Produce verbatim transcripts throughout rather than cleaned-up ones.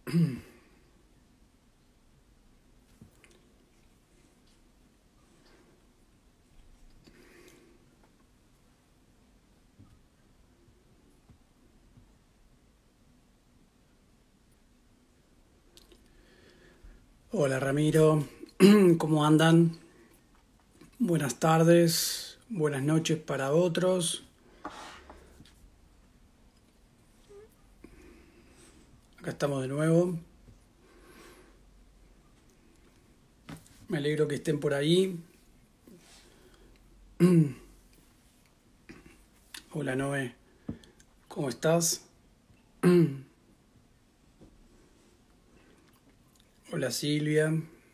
Hola Ramiro, ¿cómo andan? Buenas tardes, buenas noches para otros. Acá estamos de nuevo. Me alegro que estén por ahí. Hola Noé, ¿cómo estás? Hola Silvia.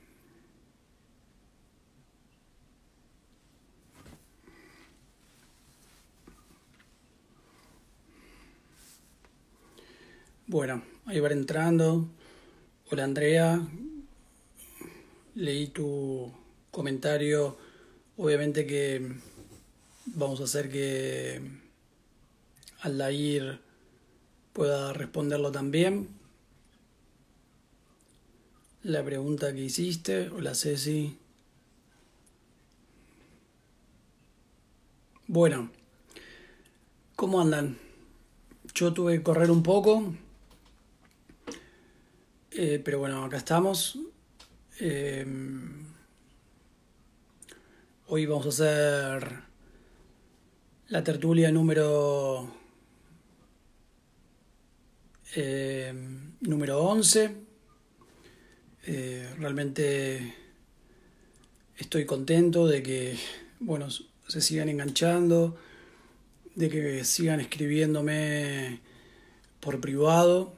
Bueno, ahí van entrando. Hola Andrea, leí tu comentario. Obviamente que vamos a hacer que Aldair pueda responderlo también. La pregunta que hiciste. Hola Ceci. Bueno, ¿cómo andan? Yo tuve que correr un poco, eh, pero bueno, acá estamos. Eh, hoy vamos a hacer la tertulia número eh, número once. Eh, realmente estoy contento de que, bueno, se sigan enganchando, de que sigan escribiéndome por privado,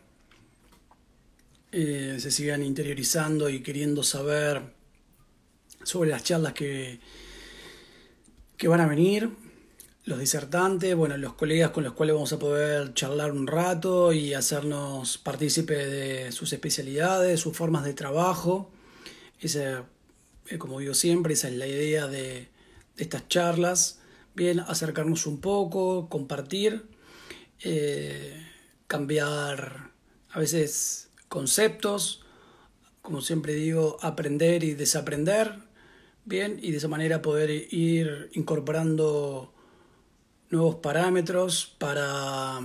eh, se sigan interiorizando y queriendo saber sobre las charlas que, que van a venir, los disertantes, bueno, los colegas con los cuales vamos a poder charlar un rato y hacernos partícipes de sus especialidades, sus formas de trabajo. Esa, eh, como digo siempre, esa es la idea de, de estas charlas. Bien, acercarnos un poco, compartir, eh, cambiar a veces conceptos, como siempre digo, aprender y desaprender, bien, y de esa manera poder ir incorporando nuevos parámetros para,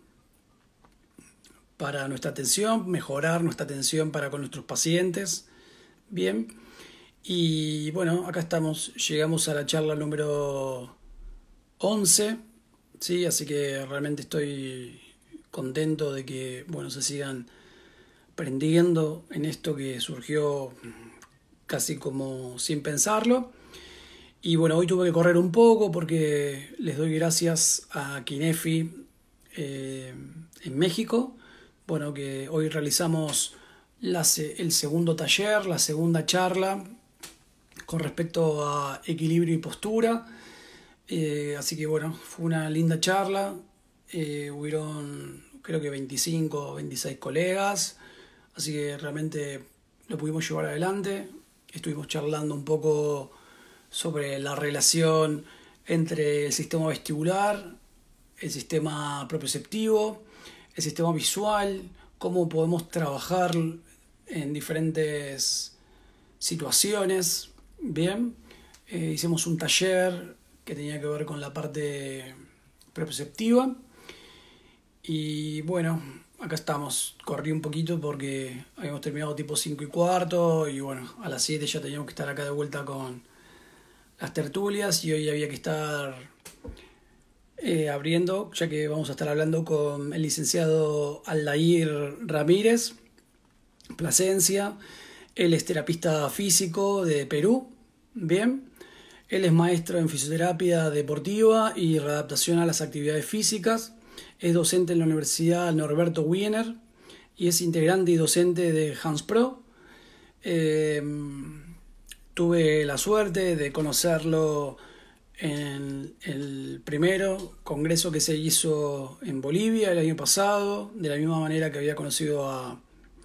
para nuestra atención, mejorar nuestra atención para con nuestros pacientes, bien. Y bueno, acá estamos, llegamos a la charla número once, ¿sí? Así que realmente estoy contento de que, bueno, se sigan prendiendo en esto que surgió casi como sin pensarlo. Y bueno, hoy tuve que correr un poco porque les doy gracias a Kinefi eh, en México. Bueno, que hoy realizamos la, el segundo taller, la segunda charla con respecto a equilibrio y postura. Eh, así que bueno, fue una linda charla. Eh, hubieron creo que veinticinco o veintiséis colegas. Así que realmente lo pudimos llevar adelante. Estuvimos charlando un poco sobre la relación entre el sistema vestibular, el sistema propioceptivo, el sistema visual, cómo podemos trabajar en diferentes situaciones. Bien, eh, hicimos un taller que tenía que ver con la parte propioceptiva y bueno, acá estamos. Corrí un poquito porque habíamos terminado tipo cinco y cuarto y bueno, a las siete ya teníamos que estar acá de vuelta con las tertulias y hoy había que estar eh, abriendo, ya que vamos a estar hablando con el licenciado Aldair Ramírez Plasencia. Él es terapista físico de Perú, bien. Él es maestro en fisioterapia deportiva y readaptación a las actividades físicas. Es docente en la Universidad Norberto Wiener y es integrante y docente de HandsPro. Eh, Tuve la suerte de conocerlo en el primero congreso que se hizo en Bolivia el año pasado, de la misma manera que había conocido a,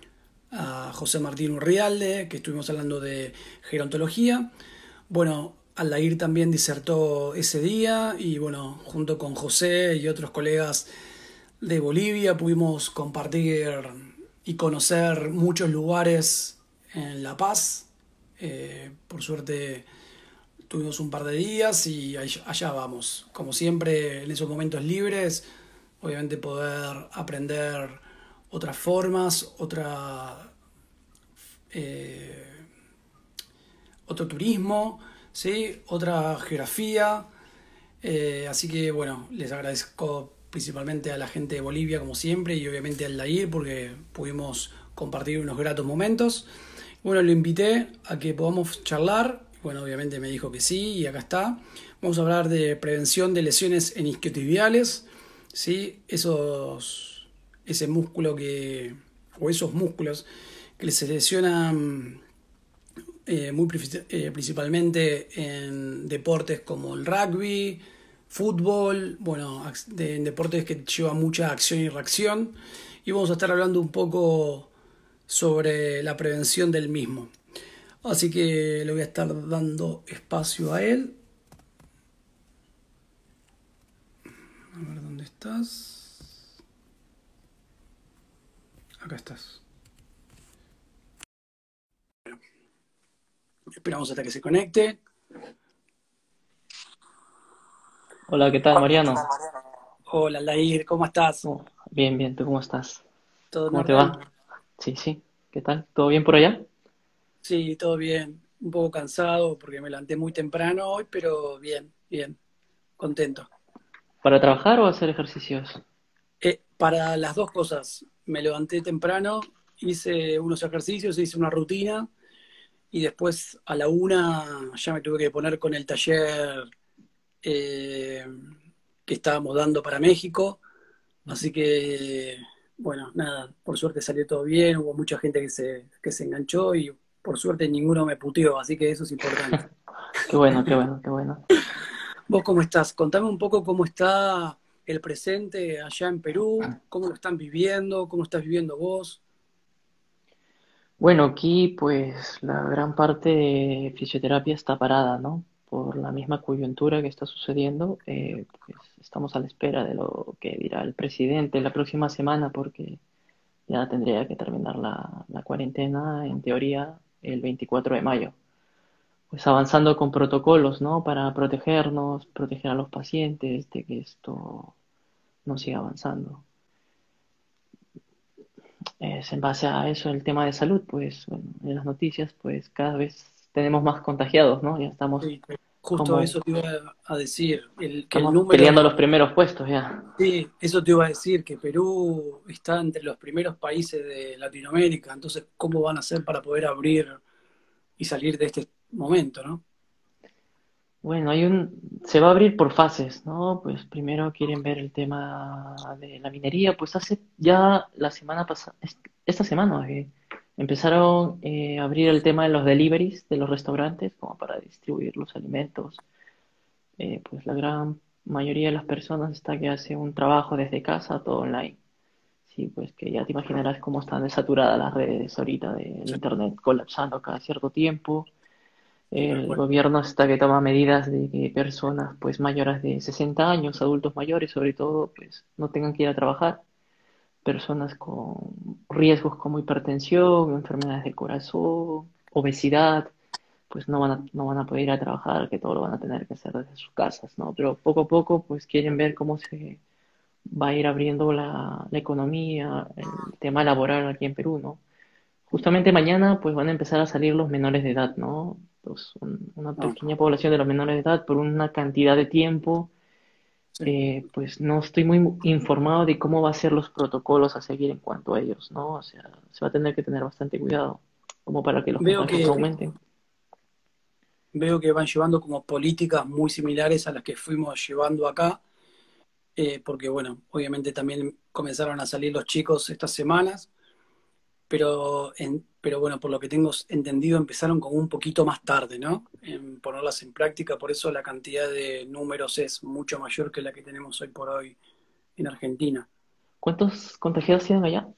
a José Martín Urrialde, que estuvimos hablando de gerontología. Bueno, Aldair también disertó ese día y bueno, junto con José y otros colegas de Bolivia pudimos compartir y conocer muchos lugares en La Paz. Eh, por suerte tuvimos un par de días y allá, allá vamos. Como siempre, en esos momentos libres, obviamente poder aprender otras formas, otra, eh, otro turismo, ¿sí? Otra geografía. Eh, así que bueno, les agradezco principalmente a la gente de Bolivia como siempre y obviamente al Lair porque pudimos compartir unos gratos momentos. Bueno, lo invité a que podamos charlar. Bueno, obviamente me dijo que sí y acá está. Vamos a hablar de prevención de lesiones en isquiotibiales, ¿sí? Esos, ese músculo que, o esos músculos que se lesionan eh, muy eh, principalmente en deportes como el rugby, fútbol, bueno, de, en deportes que llevan mucha acción y reacción. Y vamos a estar hablando un poco sobre la prevención del mismo. Así que le voy a estar dando espacio a él. A ver dónde estás. Acá estás. Esperamos hasta que se conecte. Hola, ¿qué tal, Mariano? Hola, Lair, ¿cómo estás? Oh, bien, bien, ¿tú cómo estás? ¿Todo en ¿Cómo te orden? va? Sí, sí, ¿qué tal? ¿Todo bien por allá? Sí, todo bien. Un poco cansado porque me levanté muy temprano hoy, pero bien, bien, contento. ¿Para trabajar o hacer ejercicios? Eh, para las dos cosas, me levanté temprano, hice unos ejercicios, hice una rutina y después a la una ya me tuve que poner con el taller eh, que estábamos dando para México. Así que, bueno, nada, por suerte salió todo bien, hubo mucha gente que se, que se enganchó y por suerte ninguno me puteó, así que eso es importante. Qué bueno, qué bueno, qué bueno. ¿Vos cómo estás? Contame un poco cómo está el presente allá en Perú, cómo lo están viviendo, cómo estás viviendo vos. Bueno, aquí pues la gran parte de fisioterapia está parada, ¿no? Por la misma coyuntura que está sucediendo, eh, pues estamos a la espera de lo que dirá el presidente la próxima semana porque ya tendría que terminar la, la cuarentena, en teoría, el veinticuatro de mayo. Pues avanzando con protocolos, ¿no? Para protegernos, proteger a los pacientes de que esto no siga avanzando. Es en base a eso el tema de salud, pues bueno, en las noticias, pues cada vez tenemos más contagiados, ¿no? Ya estamos Sí, justo como, eso te iba a decir, el, que el estamos peleando los número, primeros puestos ya. sí, eso te iba a decir, que Perú está entre los primeros países de Latinoamérica, entonces, ¿cómo van a hacer para poder abrir y salir de este momento, ¿no? Bueno, hay un, se va a abrir por fases, ¿no? Pues primero quieren ver el tema de la minería, pues hace ya la semana pasada, esta semana, eh, empezaron eh, a abrir el tema de los deliveries de los restaurantes como para distribuir los alimentos. Eh, pues la gran mayoría de las personas está que hace un trabajo desde casa, todo online. Sí, pues que ya te imaginarás cómo están desaturadas las redes ahorita del Sí, internet colapsando cada cierto tiempo. sí, tal El cual. gobierno está que toma medidas de que personas pues mayores de sesenta años, adultos mayores sobre todo, pues no tengan que ir a trabajar. Personas con riesgos como hipertensión, enfermedades del corazón, obesidad, pues no van a, no van a poder ir a trabajar, que todo lo van a tener que hacer desde sus casas, ¿no? Pero poco a poco pues quieren ver cómo se va a ir abriendo la, la economía, el tema laboral aquí en Perú, ¿no? Justamente mañana pues van a empezar a salir los menores de edad, ¿no? Pues, un- una Ah, pequeña población de los menores de edad por una cantidad de tiempo, sí. eh, pues no estoy muy informado de cómo va a ser los protocolos a seguir en cuanto a ellos, ¿no? O sea, se va a tener que tener bastante cuidado, como para que los Veo contagios no que, aumenten. veo que van llevando como políticas muy similares a las que fuimos llevando acá, eh, porque bueno, obviamente también comenzaron a salir los chicos estas semanas, pero, en, pero bueno, por lo que tengo entendido empezaron como un poquito más tarde, ¿no? En ponerlas en práctica, por eso la cantidad de números es mucho mayor que la que tenemos hoy por hoy en Argentina. ¿Cuántos contagiados tienen allá?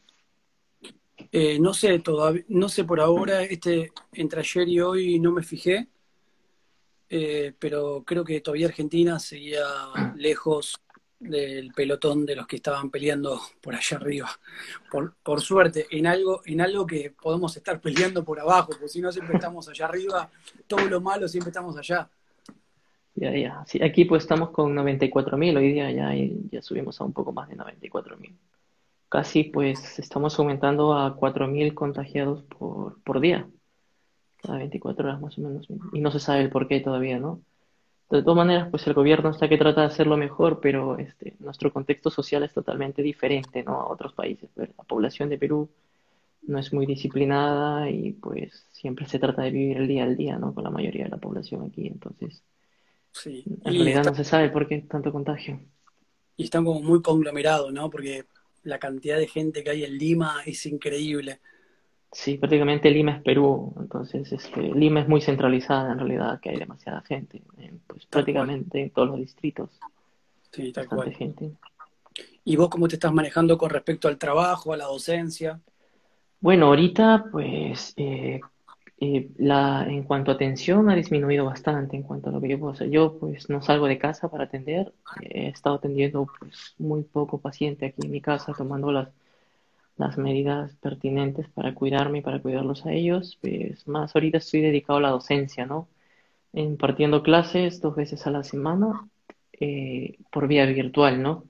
Eh, no sé todavía, no sé por ahora, este, entre ayer y hoy no me fijé, eh, pero creo que todavía Argentina seguía lejos, del pelotón de los que estaban peleando por allá arriba. Por, por suerte, en algo, en algo que podemos estar peleando por abajo, porque si no siempre estamos allá arriba, todo lo malo siempre estamos allá. Ya, ya. Sí, aquí pues estamos con noventa y cuatro mil, hoy día ya, ya subimos a un poco más de noventa y cuatro mil. Casi pues estamos aumentando a cuatro mil contagiados por, por día, cada veinticuatro horas más o menos. Y no se sabe el por qué todavía, ¿no? De todas maneras, pues el gobierno está que trata de hacerlo mejor, pero este, nuestro contexto social es totalmente diferente, ¿no? A otros países. Pues, la población de Perú no es muy disciplinada y pues siempre se trata de vivir el día al día, ¿no? Con la mayoría de la población aquí. Entonces, Sí, en y, realidad está, no se sabe por qué tanto contagio. y están como muy conglomerados, ¿no? Porque la cantidad de gente que hay en Lima es increíble. Sí, prácticamente Lima es Perú, entonces este, Lima es muy centralizada en realidad, que hay demasiada gente, en, pues Tal cual, prácticamente en todos los distritos, sí, tal bastante cual. gente. ¿Y vos cómo te estás manejando con respecto al trabajo, a la docencia? Bueno, ahorita pues eh, eh, la, en cuanto a atención ha disminuido bastante en cuanto a lo que yo puedo hacer. Yo pues no salgo de casa para atender, he estado atendiendo pues muy poco paciente aquí en mi casa, tomando las, las medidas pertinentes para cuidarme y para cuidarlos a ellos. Pues más ahorita estoy dedicado a la docencia, ¿no? Impartiendo clases dos veces a la semana eh, por vía virtual, ¿no?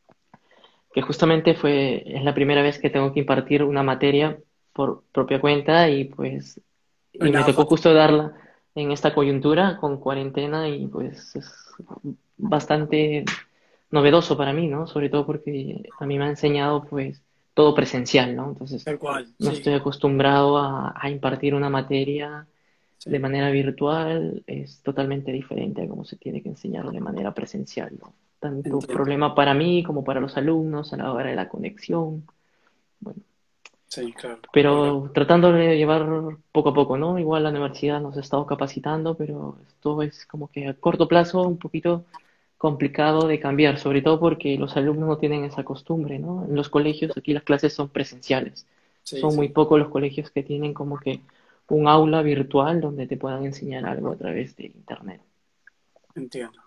Que justamente fue, es la primera vez que tengo que impartir una materia por propia cuenta y pues, No es y me nada tocó fácil, justo darla en esta coyuntura con cuarentena y pues es bastante novedoso para mí, ¿no? Sobre todo porque a mí me ha enseñado pues todo presencial, ¿no? Entonces tal cual, no sí, estoy acostumbrado a, a impartir una materia de sí, manera virtual, es totalmente diferente a cómo se tiene que enseñarlo de manera presencial, ¿no? Tanto entiendo, problema para mí como para los alumnos a la hora de la conexión. Bueno, sí, claro, obvio, pero tratando de llevar poco a poco, ¿no? Igual la universidad nos ha estado capacitando, pero esto es como que a corto plazo un poquito complicado de cambiar, sobre todo porque los alumnos no tienen esa costumbre, ¿no? En los colegios aquí las clases son presenciales. sí, Son muy sí, pocos los colegios que tienen como que un aula virtual donde te puedan enseñar algo a través de internet. entiendo.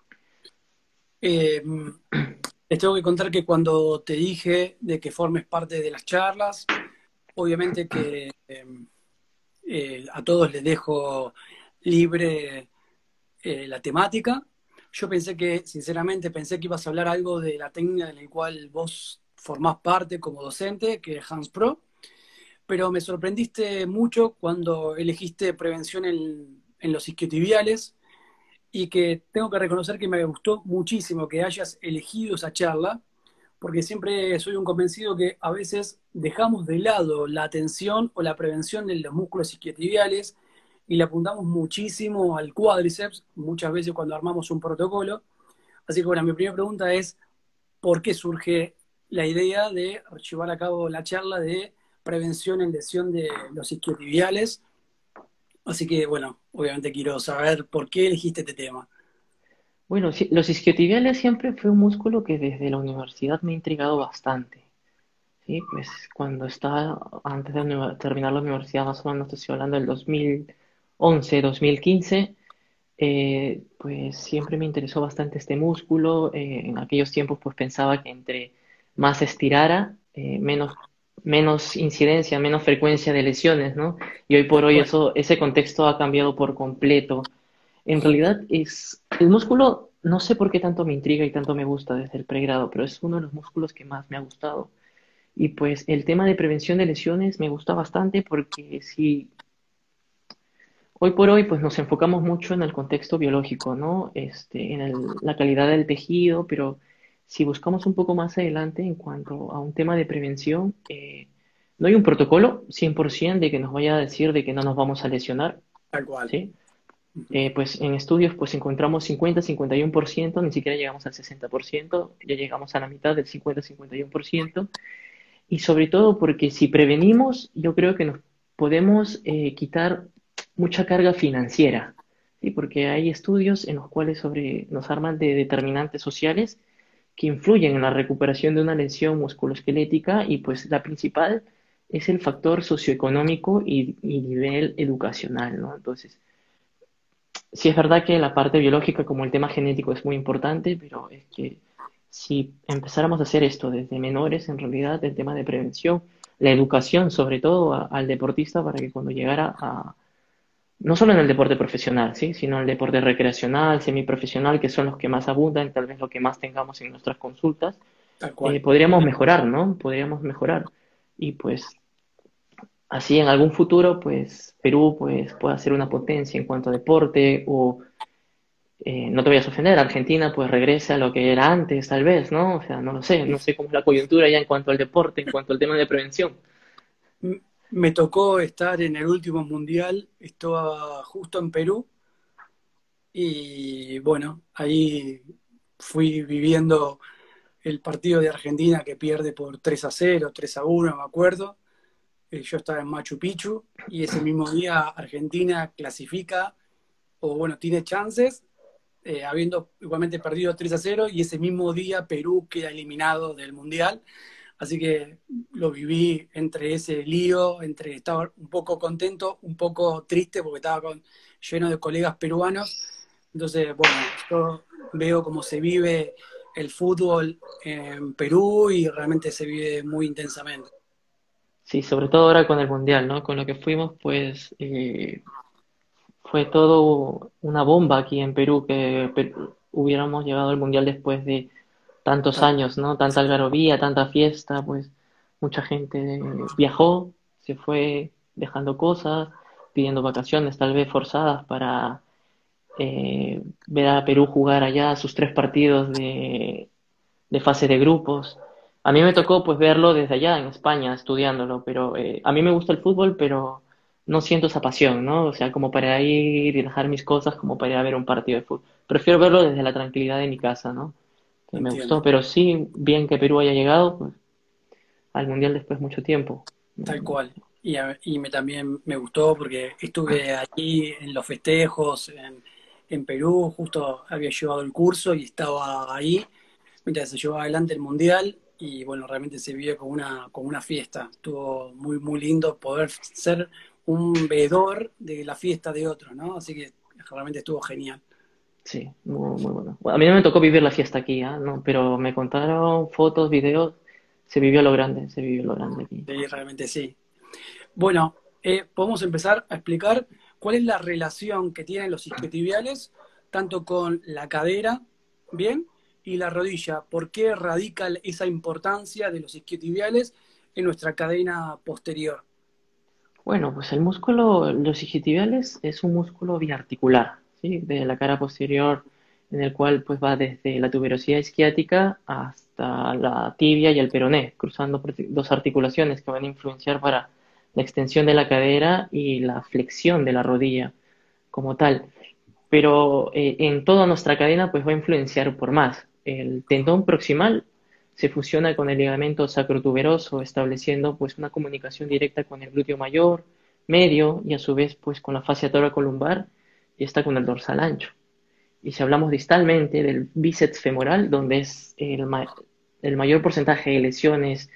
Eh, Les tengo que contar que cuando te dije de que formes parte de las charlas, obviamente que eh, eh, a todos les dejo libre eh, la temática. Yo pensé que, sinceramente, pensé que ibas a hablar algo de la técnica en la cual vos formás parte como docente, que es HandsPro, pero me sorprendiste mucho cuando elegiste prevención en, en los isquiotibiales y que tengo que reconocer que me gustó muchísimo que hayas elegido esa charla, porque siempre soy un convencido que a veces dejamos de lado la atención o la prevención de los músculos isquiotibiales y le apuntamos muchísimo al cuádriceps, muchas veces cuando armamos un protocolo. Así que bueno, mi primera pregunta es, ¿por qué surge la idea de llevar a cabo la charla de prevención en lesión de los isquiotibiales? Así que bueno, obviamente quiero saber por qué elegiste este tema. Bueno, sí, los isquiotibiales siempre fue un músculo que desde la universidad me ha intrigado bastante. Sí, pues cuando estaba antes de uni- terminar la universidad, más o menos te estoy hablando del dos mil once, dos mil quince, eh, pues siempre me interesó bastante este músculo. Eh, en aquellos tiempos pues pensaba que entre más estirara, eh, menos, menos incidencia, menos frecuencia de lesiones, ¿no? Y hoy por Tal hoy cual. eso, ese contexto ha cambiado por completo. En realidad es el músculo, no sé por qué tanto me intriga y tanto me gusta desde el pregrado, pero es uno de los músculos que más me ha gustado. Y pues el tema de prevención de lesiones me gusta bastante porque si hoy por hoy pues nos enfocamos mucho en el contexto biológico, ¿no? Este, en el- la calidad del tejido, pero si buscamos un poco más adelante en cuanto a un tema de prevención, eh, no hay un protocolo cien por ciento de que nos vaya a decir de que no nos vamos a lesionar, Tal cual. ¿sí? Eh, pues en estudios pues encontramos cincuenta cincuenta y uno por ciento, ni siquiera llegamos al sesenta por ciento, ya llegamos a la mitad del cincuenta cincuenta y uno por ciento. Y sobre todo porque si prevenimos, yo creo que nos podemos eh, quitar mucha carga financiera, ¿sí? Porque hay estudios en los cuales sobre, nos arman de determinantes sociales que influyen en la recuperación de una lesión musculoesquelética y pues la principal es el factor socioeconómico y, y nivel educacional, ¿no? Entonces, sí es verdad que la parte biológica como el tema genético es muy importante, pero es que si empezáramos a hacer esto desde menores, en realidad, el tema de prevención, la educación sobre todo a- al deportista para que cuando llegara a, no solo en el deporte profesional, ¿sí? Sino en el deporte recreacional, semiprofesional, que son los que más abundan, tal vez lo que más tengamos en nuestras consultas, Tal eh, cual. podríamos mejorar, ¿no? Podríamos mejorar. Y pues así en algún futuro, pues Perú pues, pueda ser una potencia en cuanto a deporte o, eh, no te vayas a ofender, Argentina pues regrese a lo que era antes, tal vez, ¿no? O sea, no lo sé, no sé cómo es la coyuntura ya en cuanto al deporte, en cuanto al tema de prevención. M- Me tocó estar en el último mundial, estaba justo en Perú y bueno, ahí fui viviendo el partido de Argentina que pierde por tres a cero, tres a uno, me acuerdo. Eh, Yo estaba en Machu Picchu y ese mismo día Argentina clasifica, o bueno, tiene chances, eh, habiendo igualmente perdido tres a cero, y ese mismo día Perú queda eliminado del Mundial. Así que lo viví entre ese lío, entre estar un poco contento, un poco triste porque estaba con, lleno de colegas peruanos. Entonces, bueno, yo veo cómo se vive el fútbol en Perú y realmente se vive muy intensamente. Sí, sobre todo ahora con el Mundial, ¿no? Con lo que fuimos, pues eh, fue todo una bomba aquí en Perú que pe- hubiéramos llegado al Mundial después de tantos Tal- años, ¿no? Tanta algarabía, tanta fiesta, pues mucha gente viajó, se fue dejando cosas, pidiendo vacaciones tal vez forzadas para eh, ver a Perú jugar allá sus tres partidos de, de fase de grupos. A mí me tocó pues verlo desde allá en España, estudiándolo, pero eh, a mí me gusta el fútbol, pero no siento esa pasión, ¿no? O sea, como para ir y dejar mis cosas, como para ir a ver un partido de fútbol. Prefiero verlo desde la tranquilidad de mi casa, ¿no? Que me gustó, Entiendo. pero sí, bien que Perú haya llegado pues, al Mundial después de mucho tiempo. Tal Mm, cual. Y, a- y me, también me gustó porque estuve allí en los festejos en, en Perú, justo había llevado el curso y estaba ahí mientras se llevaba adelante el mundial y bueno, realmente se vivió como una, como una fiesta. Estuvo muy, muy lindo poder ser un veedor de la fiesta de otros, ¿no? Así que realmente estuvo genial. sí, muy, muy bueno. Bueno, a mí no me tocó vivir la fiesta aquí, ¿ah? No, pero me contaron fotos, videos, se vivió lo grande, se vivió lo grande aquí. Sí, realmente sí. Bueno, eh, podemos empezar a explicar cuál es la relación que tienen los isquiotibiales tanto con la cadera, ¿bien? Y la rodilla. ¿Por qué radica esa importancia de los isquiotibiales en nuestra cadena posterior? Bueno, pues el músculo, los isquiotibiales es un músculo biarticular, ¿sí? De la cara posterior, en el cual pues va desde la tuberosidad isquiática hasta la tibia y el peroné, cruzando por dos articulaciones que van a influenciar para la extensión de la cadera y la flexión de la rodilla como tal. Pero eh, en toda nuestra cadena pues va a influenciar por más. El tendón proximal se fusiona con el ligamento sacrotuberoso, estableciendo pues una comunicación directa con el glúteo mayor, medio y a su vez pues con la fascia toracolumbar y está con el dorsal ancho. Y si hablamos distalmente del bíceps femoral, donde es el, ma el mayor porcentaje de lesiones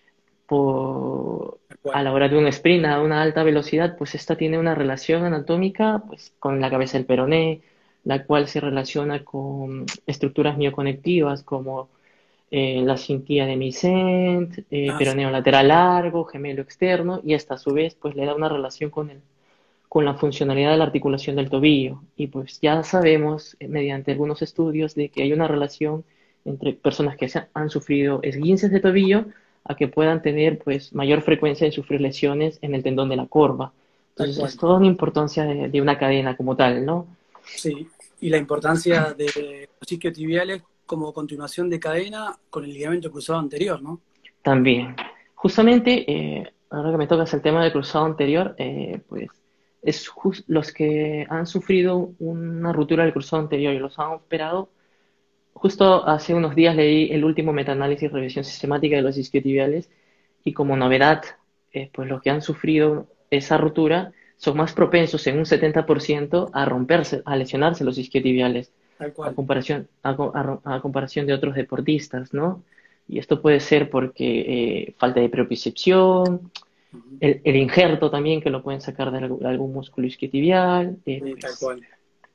por, Tal a cual, la hora de un sprint a una alta velocidad, pues esta tiene una relación anatómica pues, con la cabeza del peroné, la cual se relaciona con estructuras mioconectivas como eh, la cintilla de Misent, eh, ah, sí, peroneo lateral largo, gemelo externo, y esta a su vez pues le da una relación con el, con la funcionalidad de la articulación del tobillo. Y pues ya sabemos, eh, mediante algunos estudios, de que hay una relación entre personas que se han sufrido esguinces de tobillo a que puedan tener pues mayor frecuencia de sufrir lesiones en el tendón de la corva. tal Entonces es cual. toda una importancia de, de una cadena como tal, ¿no? Sí, y la importancia de los isquiotibiales como continuación de cadena con el ligamento cruzado anterior, ¿no? También, justamente, eh, ahora que me tocas el tema del cruzado anterior, eh, pues es jus- los que han sufrido una ruptura del cruzado anterior y los han operado. Justo hace unos días leí el último metaanálisis y revisión sistemática de los isquiotibiales y como novedad, eh, pues los que han sufrido esa ruptura son más propensos en un setenta por ciento a romperse, a lesionarse los isquiotibiales Tal a cual. comparación, a, co- a ro- a comparación de otros deportistas, ¿no? Y esto puede ser porque eh, falta de propiocepción, Ujú. el, el injerto también que lo pueden sacar de algún, algún músculo isquiotibial, eh, Sí, tal pues cual.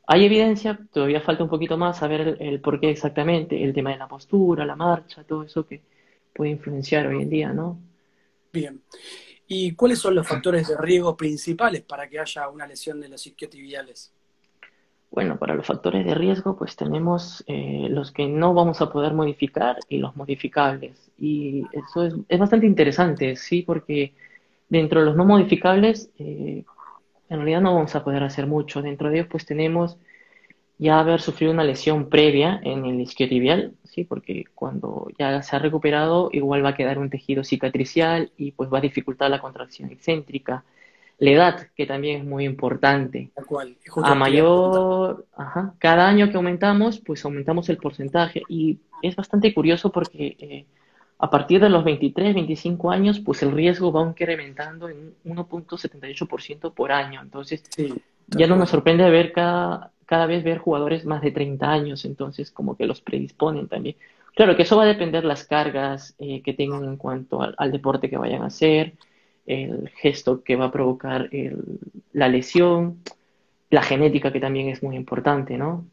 Hay evidencia, todavía falta un poquito más saber el, el por qué exactamente, el tema de la postura, la marcha, todo eso que puede influenciar hoy en día, ¿no? Bien. ¿Y cuáles son los factores de riesgo principales para que haya una lesión de los isquiotibiales? Bueno, para los factores de riesgo, pues tenemos eh, los que no vamos a poder modificar y los modificables. Y eso es, es bastante interesante, ¿sí? Porque dentro de los no modificables, eh, en realidad no vamos a poder hacer mucho. Dentro de ellos, pues tenemos ya haber sufrido una lesión previa en el isquiotibial, ¿sí? Porque cuando ya se ha recuperado, igual va a quedar un tejido cicatricial y pues va a dificultar la contracción excéntrica. La edad, que también es muy importante. Tal cual, y A justo te iba a preguntar. mayor, ajá, cada año que aumentamos, pues aumentamos el porcentaje. Y es bastante curioso porque eh, a partir de los veintitrés, veinticinco años, pues el riesgo va incrementando en uno punto setenta y ocho por ciento por año. Entonces, Sí, ya tal no nos cual. sorprende ver cada, cada vez ver jugadores más de treinta años, entonces como que los predisponen también. Claro que eso va a depender las cargas eh, que tengan en cuanto al, al deporte que vayan a hacer, el gesto que va a provocar el- la lesión, la genética que también es muy importante, ¿no?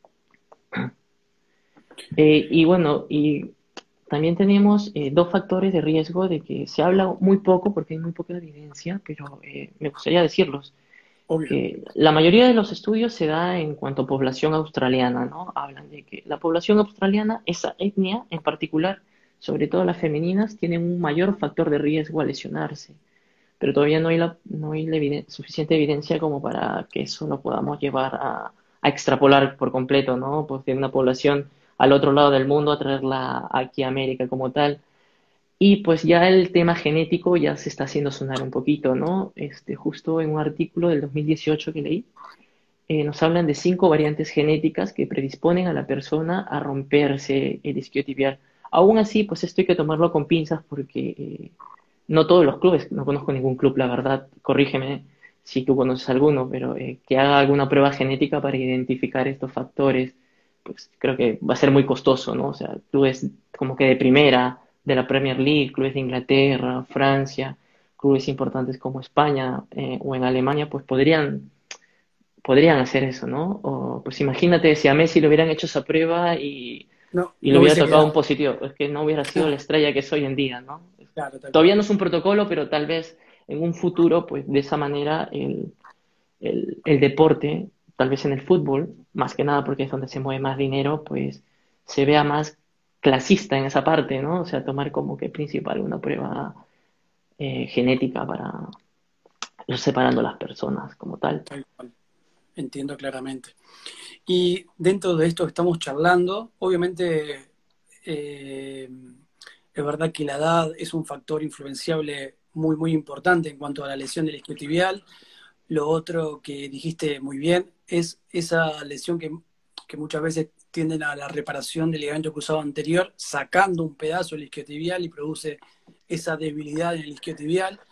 Eh, y bueno, y también tenemos eh, dos factores de riesgo de que se habla muy poco porque hay muy poca evidencia, pero eh, me gustaría decirlos. Obvio. Que la mayoría de los estudios se da en cuanto a población australiana, ¿no? Hablan de que la población australiana, esa etnia en particular, sobre todo las femeninas, tienen un mayor factor de riesgo a lesionarse, pero todavía no hay, la, no hay la eviden- suficiente evidencia como para que eso lo podamos llevar a, a extrapolar por completo, ¿no? Pues de una población al otro lado del mundo a traerla aquí a América como tal. Y pues ya el tema genético ya se está haciendo sonar un poquito, ¿no? Este, justo en un artículo del dos mil dieciocho que leí, eh, nos hablan de cinco variantes genéticas que predisponen a la persona a romperse el isquiotibial. Aún así, pues esto hay que tomarlo con pinzas porque eh, no todos los clubes, no conozco ningún club, la verdad, corrígeme si tú conoces alguno, pero eh, que haga alguna prueba genética para identificar estos factores, pues creo que va a ser muy costoso, ¿no? O sea, clubes como que de primera, de la Premier League, clubes de Inglaterra, Francia, clubes importantes como España eh, o en Alemania, pues podrían podrían hacer eso, ¿no? O pues imagínate si a Messi le hubieran hecho esa prueba y, No, y le no hubiera hubiese tocado un quedado. positivo, es que no hubiera sido la estrella que es hoy en día, ¿no? Claro, tal Todavía cual. no es un protocolo, pero tal vez en un futuro, pues de esa manera el, el, el deporte, tal vez en el fútbol, más que nada porque es donde se mueve más dinero, pues se vea más clasista en esa parte, ¿no? O sea, tomar como que principal una prueba eh, genética para ir separando las personas como tal. Tal cual. Entiendo claramente. Y dentro de esto que estamos charlando, obviamente eh, es verdad que la edad es un factor influenciable muy, muy importante en cuanto a la lesión del isquiotibial. Lo otro que dijiste muy bien es esa lesión que, que muchas veces tienden a la reparación del ligamento cruzado anterior, sacando un pedazo del isquiotibial y produce esa debilidad en el isquiotibial.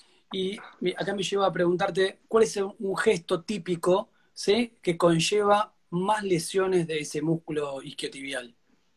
Y acá me lleva a preguntarte, ¿cuál es un gesto típico, ¿sí?, que conlleva más lesiones de ese músculo isquiotibial?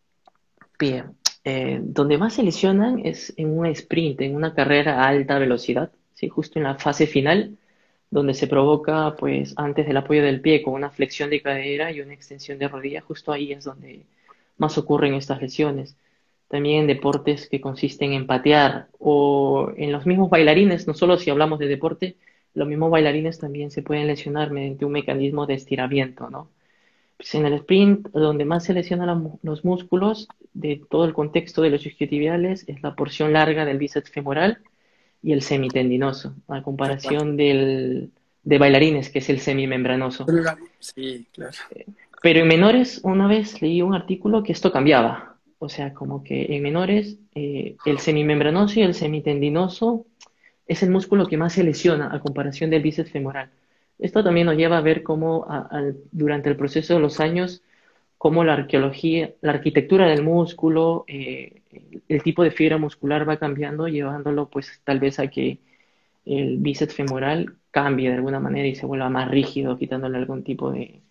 Bien, eh, donde más se lesionan es en un sprint, en una carrera a alta velocidad, ¿sí? Justo en la fase final, donde se provoca, pues, antes del apoyo del pie con una flexión de cadera y una extensión de rodilla, justo ahí es donde más ocurren estas lesiones. También en deportes que consisten en patear o en los mismos bailarines, no solo si hablamos de deporte, los mismos bailarines también se pueden lesionar mediante un mecanismo de estiramiento, ¿no? Pues en el sprint, donde más se lesionan la mu- los músculos de todo el contexto de los isquiotibiales es la porción larga del bíceps femoral y el semitendinoso, a Tal cual. comparación del, de bailarines, que es el semimembranoso. Sí, claro. Pero en menores, una vez leí un artículo que esto cambiaba. O sea, como que en menores, eh, el semimembranoso y el semitendinoso es el músculo que más se lesiona a comparación del bíceps femoral. Esto también nos lleva a ver cómo a- al- durante el proceso de los años cómo la arqueología, la arquitectura del músculo, eh, el, el tipo de fibra muscular va cambiando, llevándolo pues tal vez a que el bíceps femoral cambie de alguna manera y se vuelva más rígido, quitándole algún tipo de,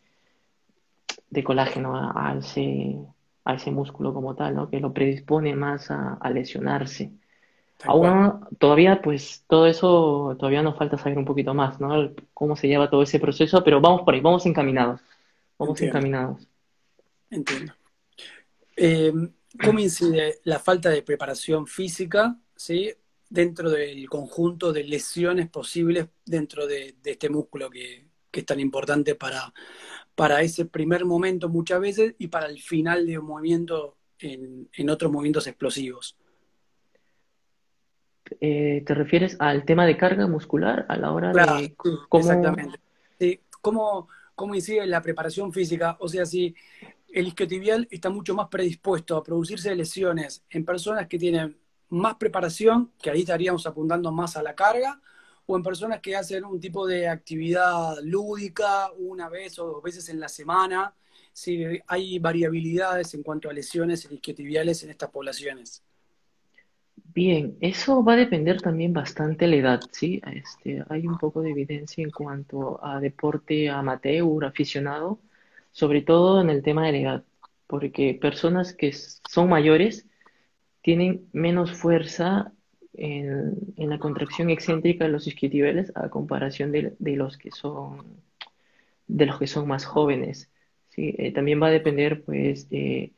de colágeno a, a ese, a ese músculo como tal, ¿no? Que lo predispone más a, a lesionarse. Tal cual. Aún todavía, pues todo eso, todavía nos falta saber un poquito más, ¿no? El- Cómo se lleva todo ese proceso, pero vamos por ahí, vamos encaminados. vamos entiendo, encaminados. entiendo. Eh, ¿Cómo incide la falta de preparación física, ¿sí? Dentro del conjunto de lesiones posibles dentro de, de este músculo que, que es tan importante para, para ese primer momento muchas veces y para el final de un movimiento en, en otros movimientos explosivos? Eh, ¿te refieres al tema de carga muscular a la hora Claro, de sí, cómo? exactamente. Sí, ¿cómo, cómo incide en la preparación física? O sea, si el isquiotibial está mucho más predispuesto a producirse lesiones en personas que tienen más preparación, que ahí estaríamos apuntando más a la carga, o en personas que hacen un tipo de actividad lúdica una vez o dos veces en la semana, si hay variabilidades en cuanto a lesiones isquiotibiales en estas poblaciones. Bien, eso va a depender también bastante de la edad, ¿sí? Este, hay un poco de evidencia en cuanto a deporte amateur, aficionado, sobre todo en el tema de la edad, porque personas que s- son mayores tienen menos fuerza en, en la contracción excéntrica de los isquiotibiales a comparación de, de los que son, de los que son más jóvenes, ¿sí? Eh, también va a depender, pues, de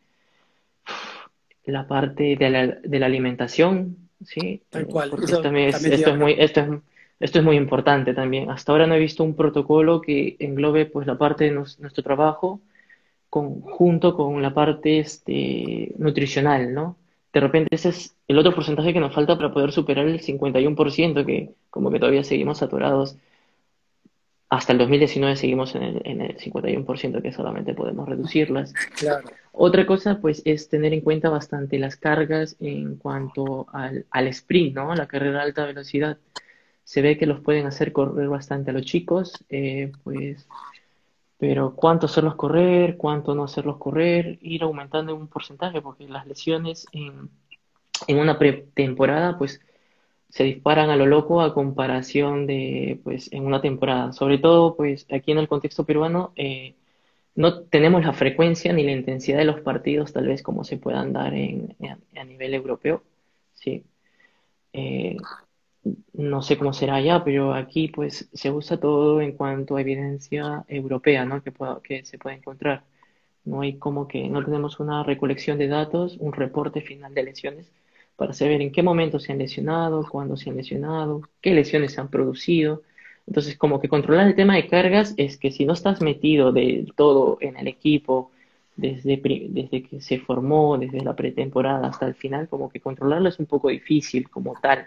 la parte de la, de la alimentación, ¿sí? Tal Eh, cual, porque esto eso también es, también te esto iba a es muy, preguntar. esto es, esto es muy importante también. Hasta ahora no he visto un protocolo que englobe pues la parte de nos- nuestro trabajo conjunto con la parte este, nutricional, ¿no? De repente ese es el otro porcentaje que nos falta para poder superar el cincuenta y uno por ciento que como que todavía seguimos saturados. Hasta el dos mil diecinueve seguimos en el, en el cincuenta y uno por ciento que solamente podemos reducirlas. Claro, Otra cosa, pues, es tener en cuenta bastante las cargas en cuanto al, al sprint, ¿no? La carrera de alta velocidad. Se ve que los pueden hacer correr bastante a los chicos, eh, pues, pero cuánto hacerlos correr, cuánto no hacerlos correr, ir aumentando en un porcentaje, porque las lesiones en, en una pretemporada, pues, se disparan a lo loco a comparación de, pues, en una temporada. Sobre todo, pues, aquí en el contexto peruano, eh, no tenemos la frecuencia ni la intensidad de los partidos, tal vez como se puedan dar en, a, a nivel europeo. Sí. Eh, no sé cómo será allá, pero aquí pues se usa todo en cuanto a evidencia europea, ¿no? Que, pueda- que se puede encontrar. No hay como que, no tenemos una recolección de datos, un reporte final de lesiones para saber en qué momento se han lesionado, cuándo se han lesionado, qué lesiones se han producido. Entonces, como que controlar el tema de cargas es que si no estás metido del todo en el equipo, desde, pri- desde que se formó, desde la pretemporada hasta el final, como que controlarlo es un poco difícil como tal.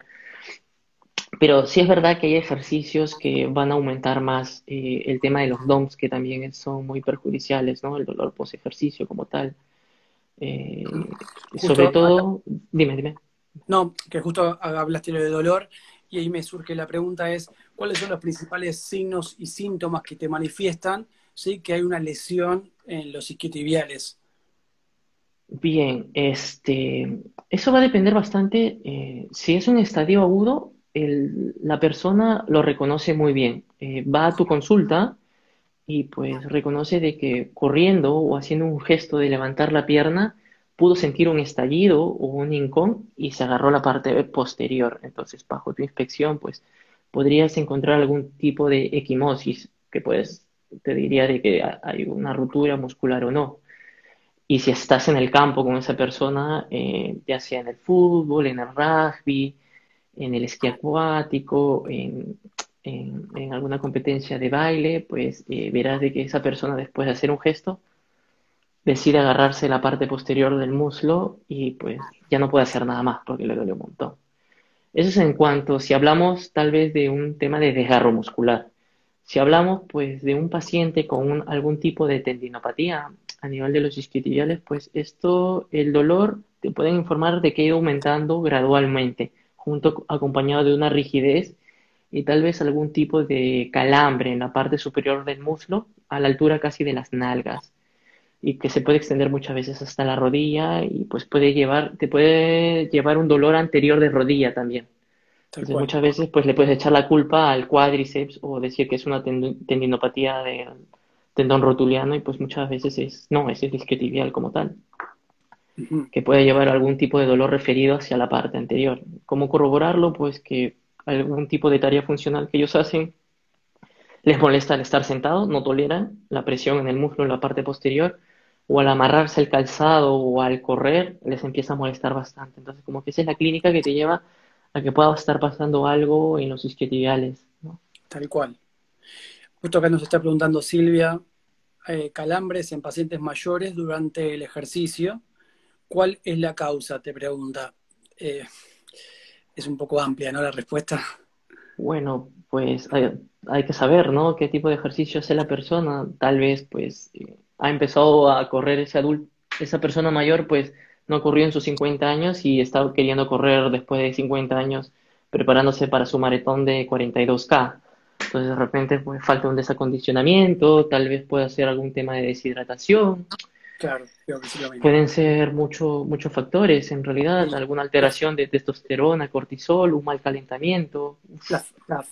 Pero sí es verdad que hay ejercicios que van a aumentar más eh, el tema de los D O M S, que también son muy perjudiciales, ¿no? El dolor post ejercicio como tal. Eh, sobre justo acá. todo, dime, dime. No, que justo hablaste de dolor y ahí me surge la pregunta es, ¿cuáles son los principales signos y síntomas que te manifiestan, ¿sí? Que hay una lesión en los isquiotibiales? Bien, este, eso va a depender bastante. Eh, si es un estadio agudo, el- la persona lo reconoce muy bien. Eh, va a tu consulta y pues reconoce de que corriendo o haciendo un gesto de levantar la pierna pudo sentir un estallido o un hincón y se agarró la parte posterior. Entonces, bajo tu inspección, pues podrías encontrar algún tipo de equimosis que pues te diría de que ha- hay una ruptura muscular o no. Y si estás en el campo con esa persona, eh, ya sea en el fútbol, en el rugby, en el esquí acuático, en, en- en alguna competencia de baile, pues eh, verás de que esa persona después de hacer un gesto decide agarrarse la parte posterior del muslo y pues ya no puede hacer nada más porque le duele un montón. Eso es en cuanto, si hablamos tal vez de un tema de desgarro muscular. Si hablamos pues de un paciente con un- algún tipo de tendinopatía a nivel de los isquiotibiales, pues esto, el dolor, te pueden informar de que ha ido aumentando gradualmente, junto acompañado de una rigidez y tal vez algún tipo de calambre en la parte superior del muslo, a la altura casi de las nalgas, y que se puede extender muchas veces hasta la rodilla y pues puede llevar, te puede llevar un dolor anterior de rodilla también. Tal Entonces cual. muchas veces pues le puedes echar la culpa al cuádriceps o decir que es una tendo- tendinopatía del tendón rotuliano y pues muchas veces es, no, es el isquiotibial como tal, Ujú. que puede llevar algún tipo de dolor referido hacia la parte anterior. ¿Cómo corroborarlo? Pues que algún tipo de tarea funcional que ellos hacen Les molesta al estar sentado, no toleran la presión en el muslo en la parte posterior, o al amarrarse el calzado o al correr, les empieza a molestar bastante. Entonces, como que esa es la clínica que te lleva a que pueda estar pasando algo en los isquiotibiales, ¿no? Tal cual. Justo acá nos está preguntando Silvia, eh, calambres en pacientes mayores durante el ejercicio. ¿Cuál es la causa? Te pregunta. Eh, es un poco amplia, ¿no? La respuesta. Bueno, pues hay, hay que saber, ¿no? Qué tipo de ejercicio hace la persona. Tal vez, pues, eh, ha empezado a correr ese adulto, esa persona mayor, pues, no corrió en sus cincuenta años y está queriendo correr después de cincuenta años, preparándose para su maratón de cuarenta y dos K. Entonces, de repente, pues, falta un desacondicionamiento, tal vez pueda ser algún tema de deshidratación. Claro, creo que sí lo mismo. Pueden ser mucho- muchos factores, en realidad, Sí, alguna es alteración de testosterona, cortisol, un mal calentamiento. la, la-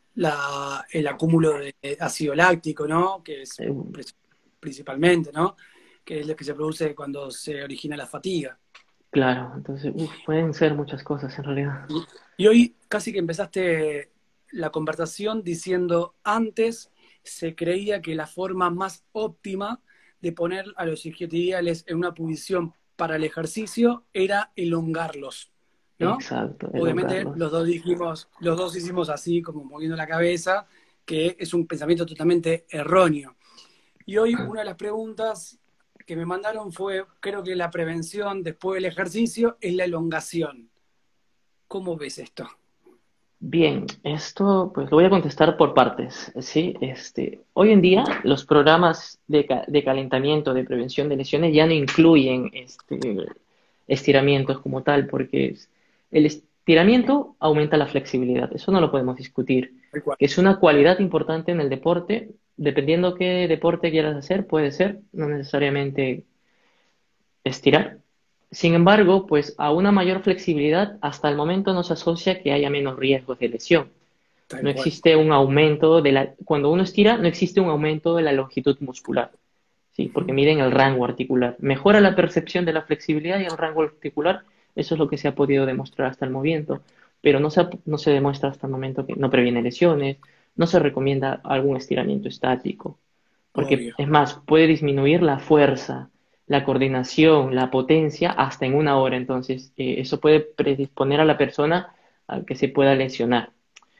la- el acúmulo de ácido láctico, ¿no? Que es Eh, pres- principalmente, ¿no? Que es lo que se produce cuando se origina la fatiga. Claro, entonces, uf, pueden ser muchas cosas en realidad. Y, y hoy casi que empezaste la conversación diciendo antes se creía que la forma más óptima de poner a los isquiotibiales en una posición para el ejercicio era elongarlos, ¿no? Exacto, Obviamente elongarlos. los dos dijimos, los dos hicimos así, como moviendo la cabeza, que es un pensamiento totalmente erróneo. Y hoy una de las preguntas que me mandaron fue, creo que la prevención después del ejercicio es la elongación. ¿Cómo ves esto? Bien, esto pues lo voy a contestar por partes, ¿sí? Este, hoy en día los programas de, ca- de calentamiento, de prevención de lesiones ya no incluyen este, estiramientos como tal, porque es- el estiramiento aumenta la flexibilidad, eso no lo podemos discutir, Tal cual. que es una cualidad importante en el deporte, dependiendo qué deporte quieras hacer, puede ser, no necesariamente estirar. Sin embargo, pues a una mayor flexibilidad hasta el momento no se asocia que haya menos riesgos de lesión. Tal No cual. existe un aumento de la, cuando uno estira, no existe un aumento de la longitud muscular, ¿sí? Porque miden el rango articular. Mejora la percepción de la flexibilidad y el rango articular, eso es lo que se ha podido demostrar hasta el momento, pero no se, ha- no se demuestra hasta el momento que no previene lesiones, no se recomienda algún estiramiento estático, porque Obvio. es más, puede disminuir la fuerza, la coordinación, la potencia hasta en una hora, entonces eh, eso puede predisponer a la persona a que se pueda lesionar.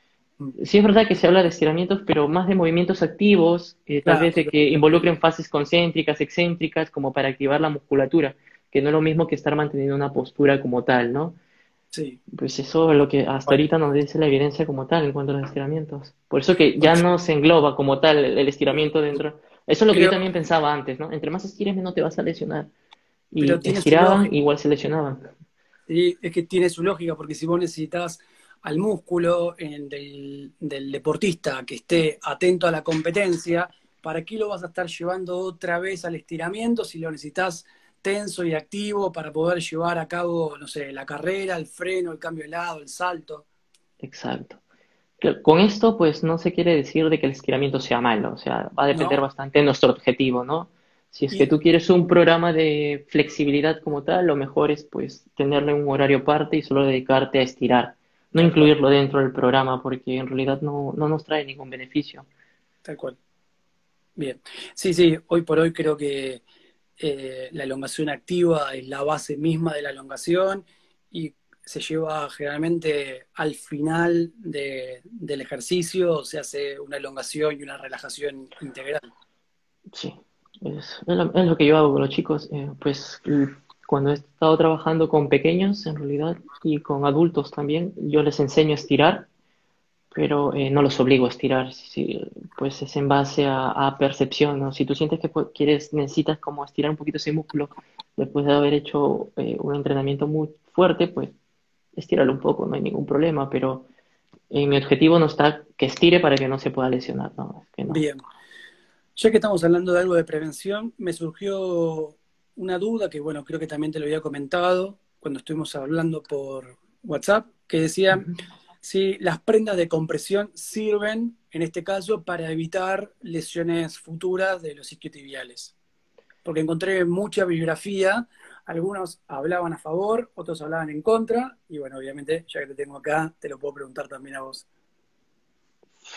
Sí es verdad que se habla de estiramientos, pero más de movimientos activos, eh, tal Claro, vez de lo que que involucren fases concéntricas, excéntricas, como para activar la musculatura, que no es lo mismo que estar manteniendo una postura como tal, ¿no? sí, Pues eso es lo que hasta bueno, ahorita nos dice la evidencia como tal en cuanto a los estiramientos. Por eso que ya porque no se engloba como tal el, el estiramiento dentro. Eso es lo que yo creo, también pensaba antes, ¿no? Entre más estires, menos te vas a lesionar. pero Y tiene su estiraban, lógica, igual se lesionaban. ¿sí? Es que tiene su lógica, porque si vos necesitas al músculo en- del, del deportista que esté atento a la competencia, ¿para qué lo vas a estar llevando otra vez al estiramiento si lo necesitas tenso y activo para poder llevar a cabo, no sé, la carrera, el freno, el cambio de lado, el salto? Exacto. Que con esto, pues no se quiere decir de que el estiramiento sea malo, o sea, va a depender ¿No? bastante de nuestro objetivo, ¿no? Si es que Y tú quieres un programa de flexibilidad como tal, lo mejor es pues tenerle un horario aparte y solo dedicarte a estirar, no tal cual, incluirlo dentro del programa porque en realidad no, no nos trae ningún beneficio. tal cual. Bien. Sí, sí, hoy por hoy creo que eh, la elongación activa es la base misma de la elongación y se lleva generalmente al final de- del ejercicio, se hace una elongación y una relajación integral. Sí, es, es lo, es lo que yo hago con los chicos, eh, pues l- cuando he estado trabajando con pequeños en realidad y con adultos también, yo les enseño a estirar pero eh, no los obligo a estirar, sí, pues es en base a, a percepción, ¿no? Si tú sientes que pu- quieres, necesitas como estirar un poquito ese músculo después de haber hecho eh, un entrenamiento muy fuerte, pues estíralo un poco, no hay ningún problema, pero eh, mi objetivo no está que estire para que no se pueda lesionar, no, es que no. Bien. Ya que estamos hablando de algo de prevención, me surgió una duda que, bueno, creo que también te lo había comentado cuando estuvimos hablando por WhatsApp, que decía Ujú. si las prendas de compresión sirven, en este caso, para evitar lesiones futuras de los isquiotibiales. Porque encontré mucha bibliografía, algunos hablaban a favor, otros hablaban en contra, y bueno, obviamente, ya que te tengo acá, te lo puedo preguntar también a vos.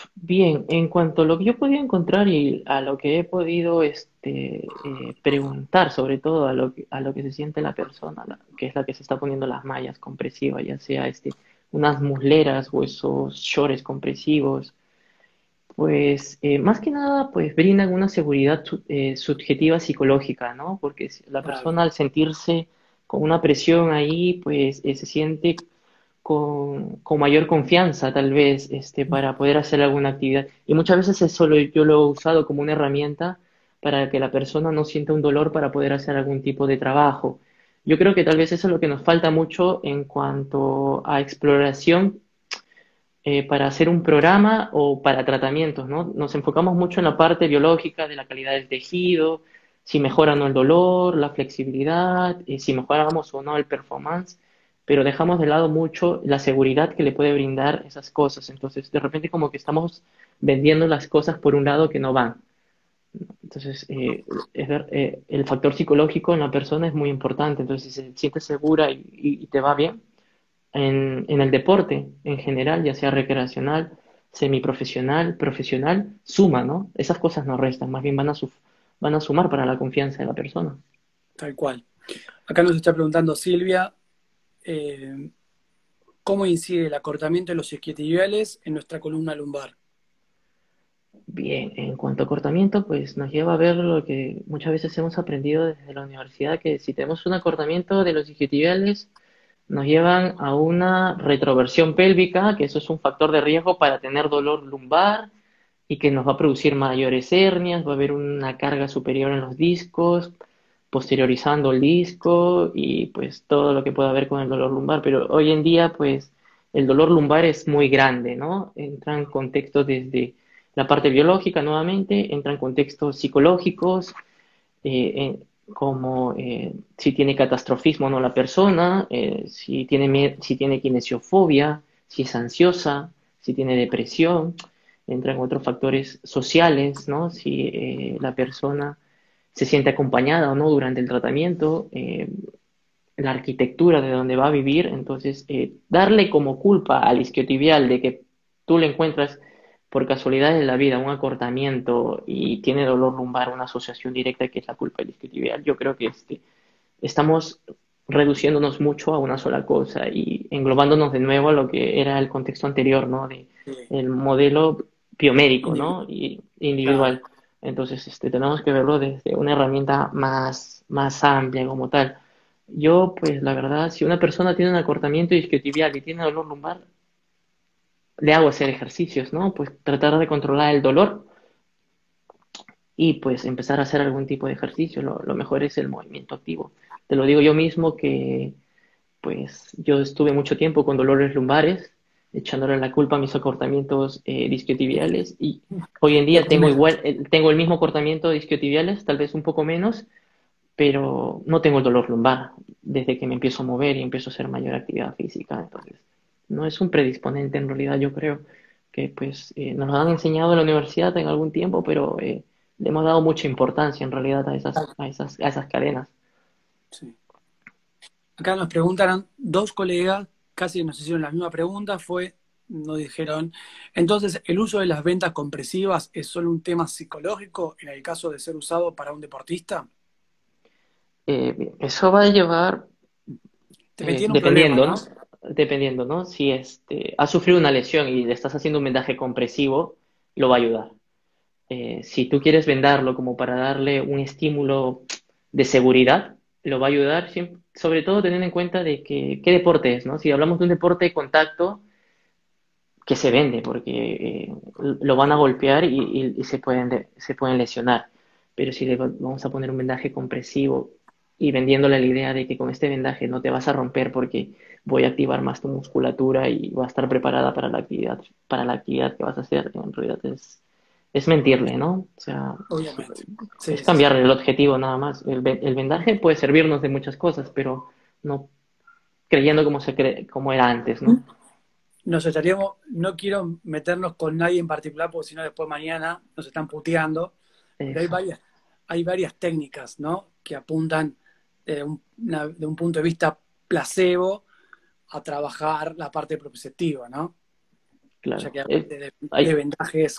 Bien, en cuanto a lo que yo podía encontrar y a lo que he podido este, eh, preguntar, sobre todo a lo que, a lo que se siente la persona, la- que es la que se está poniendo las mallas compresivas, ya sea este, unas musleras o esos shorts compresivos, pues eh, más que nada pues brindan una seguridad su- eh, subjetiva psicológica, ¿no? Porque si la Claro. persona al sentirse con una presión ahí, pues eh, se siente con, con mayor confianza, tal vez, este, para poder hacer alguna actividad. Y muchas veces eso lo- yo lo he usado como una herramienta para que la persona no sienta un dolor para poder hacer algún tipo de trabajo. Yo creo que tal vez eso es lo que nos falta mucho en cuanto a exploración eh, para hacer un programa o para tratamientos, ¿no? Nos enfocamos mucho en la parte biológica de la calidad del tejido, si mejora o no el dolor, la flexibilidad, eh, si mejoramos o no el performance, pero dejamos de lado mucho la seguridad que le puede brindar esas cosas. Entonces, de repente como que estamos vendiendo las cosas por un lado que no van. Entonces, eh, es ver- eh, el factor psicológico en la persona es muy importante. Entonces, si se siente segura y, y- y te va bien, en, en el deporte en general, ya sea recreacional, semiprofesional, profesional, suma, ¿no? Esas cosas no restan, más bien van a, su- van a sumar para la confianza de la persona. Tal cual. Acá nos está preguntando Silvia, eh, ¿cómo incide el acortamiento de los isquiotibiales en nuestra columna lumbar? Bien, en cuanto a acortamiento, pues nos lleva a ver lo que muchas veces hemos aprendido desde la universidad, que si tenemos un acortamiento de los isquiotibiales, nos llevan a una retroversión pélvica, que eso es un factor de riesgo para tener dolor lumbar y que nos va a producir mayores hernias, va a haber una carga superior en los discos, posteriorizando el disco y pues todo lo que pueda ver con el dolor lumbar. Pero hoy en día, pues el dolor lumbar es muy grande, ¿no? Entra en contextos desde la parte biológica nuevamente, entra en contextos psicológicos, eh, eh, como eh, si tiene catastrofismo o no la persona, eh, si tiene, mie- si tiene kinesiofobia, si es ansiosa, si tiene depresión, entran otros factores sociales, ¿no? Si eh, la persona se siente acompañada o no durante el tratamiento, eh, la arquitectura de donde va a vivir, entonces eh, darle como culpa al isquiotibial de que tú le encuentras por casualidad en la vida un acortamiento y tiene dolor lumbar, una asociación directa que es la culpa del isquiotibial, yo creo que este, estamos reduciéndonos mucho a una sola cosa y englobándonos de nuevo a lo que era el contexto anterior, ¿no? De Sí. el modelo biomédico, Individu- ¿no? Y claro. individual. Entonces, este, tenemos que verlo desde una herramienta más, más amplia como tal. Yo, pues, la verdad, si una persona tiene un acortamiento isquiotibial y tiene dolor lumbar, le hago hacer ejercicios, ¿no? Pues tratar de controlar el dolor y pues empezar a hacer algún tipo de ejercicio. Lo, lo mejor es el movimiento activo. Te lo digo yo mismo que pues yo estuve mucho tiempo con dolores lumbares, echándole la culpa a mis acortamientos eh, disquiotibiales y hoy en De día tengo primera. igual, eh, tengo el mismo acortamiento de isquiotibiales, tal vez un poco menos, pero no tengo el dolor lumbar desde que me empiezo a mover y empiezo a hacer mayor actividad física. Entonces, no es un predisponente en realidad, yo creo que pues eh, nos lo han enseñado en la universidad en algún tiempo, pero eh, le hemos dado mucha importancia en realidad a esas, a esas, a esas cadenas. Sí. Acá nos preguntaron dos colegas, casi nos hicieron la misma pregunta, fue, nos dijeron, entonces, ¿el uso de las ventas compresivas es solo un tema psicológico en el caso de ser usado para un deportista? Eh, eso va a llevar Te eh, metí en un problema, dependiendo, ¿no? ¿no? Dependiendo, ¿no? Si este, has sufrido una lesión y le estás haciendo un vendaje compresivo, lo va a ayudar. Eh, si tú quieres vendarlo como para darle un estímulo de seguridad, lo va a ayudar, siempre- sobre todo teniendo en cuenta de que qué deporte es, ¿no? Si hablamos de un deporte de contacto, que se vende, porque eh, lo van a golpear y, y- y se pueden, de- se pueden lesionar. Pero si le va- vamos a poner un vendaje compresivo y vendiéndole la idea de que con este vendaje no te vas a romper porque voy a activar más tu musculatura y va a estar preparada para la actividad, para la actividad que vas a hacer, en realidad es, es mentirle, ¿no? O sea, Obviamente. es Sí, sí, sí. cambiarle el objetivo nada más. El, ve- el vendaje puede servirnos de muchas cosas, pero no creyendo como se cree, como era antes, ¿no? Nos estaríamos, no quiero meternos con nadie en particular porque si no después mañana nos están puteando, pero hay Eso. varias, hay varias técnicas, ¿no? Que apuntan de un, una- de un punto de vista placebo a trabajar la parte proprioceptiva, ¿no? ya claro. que Eh, aparte de, de hay, vendajes,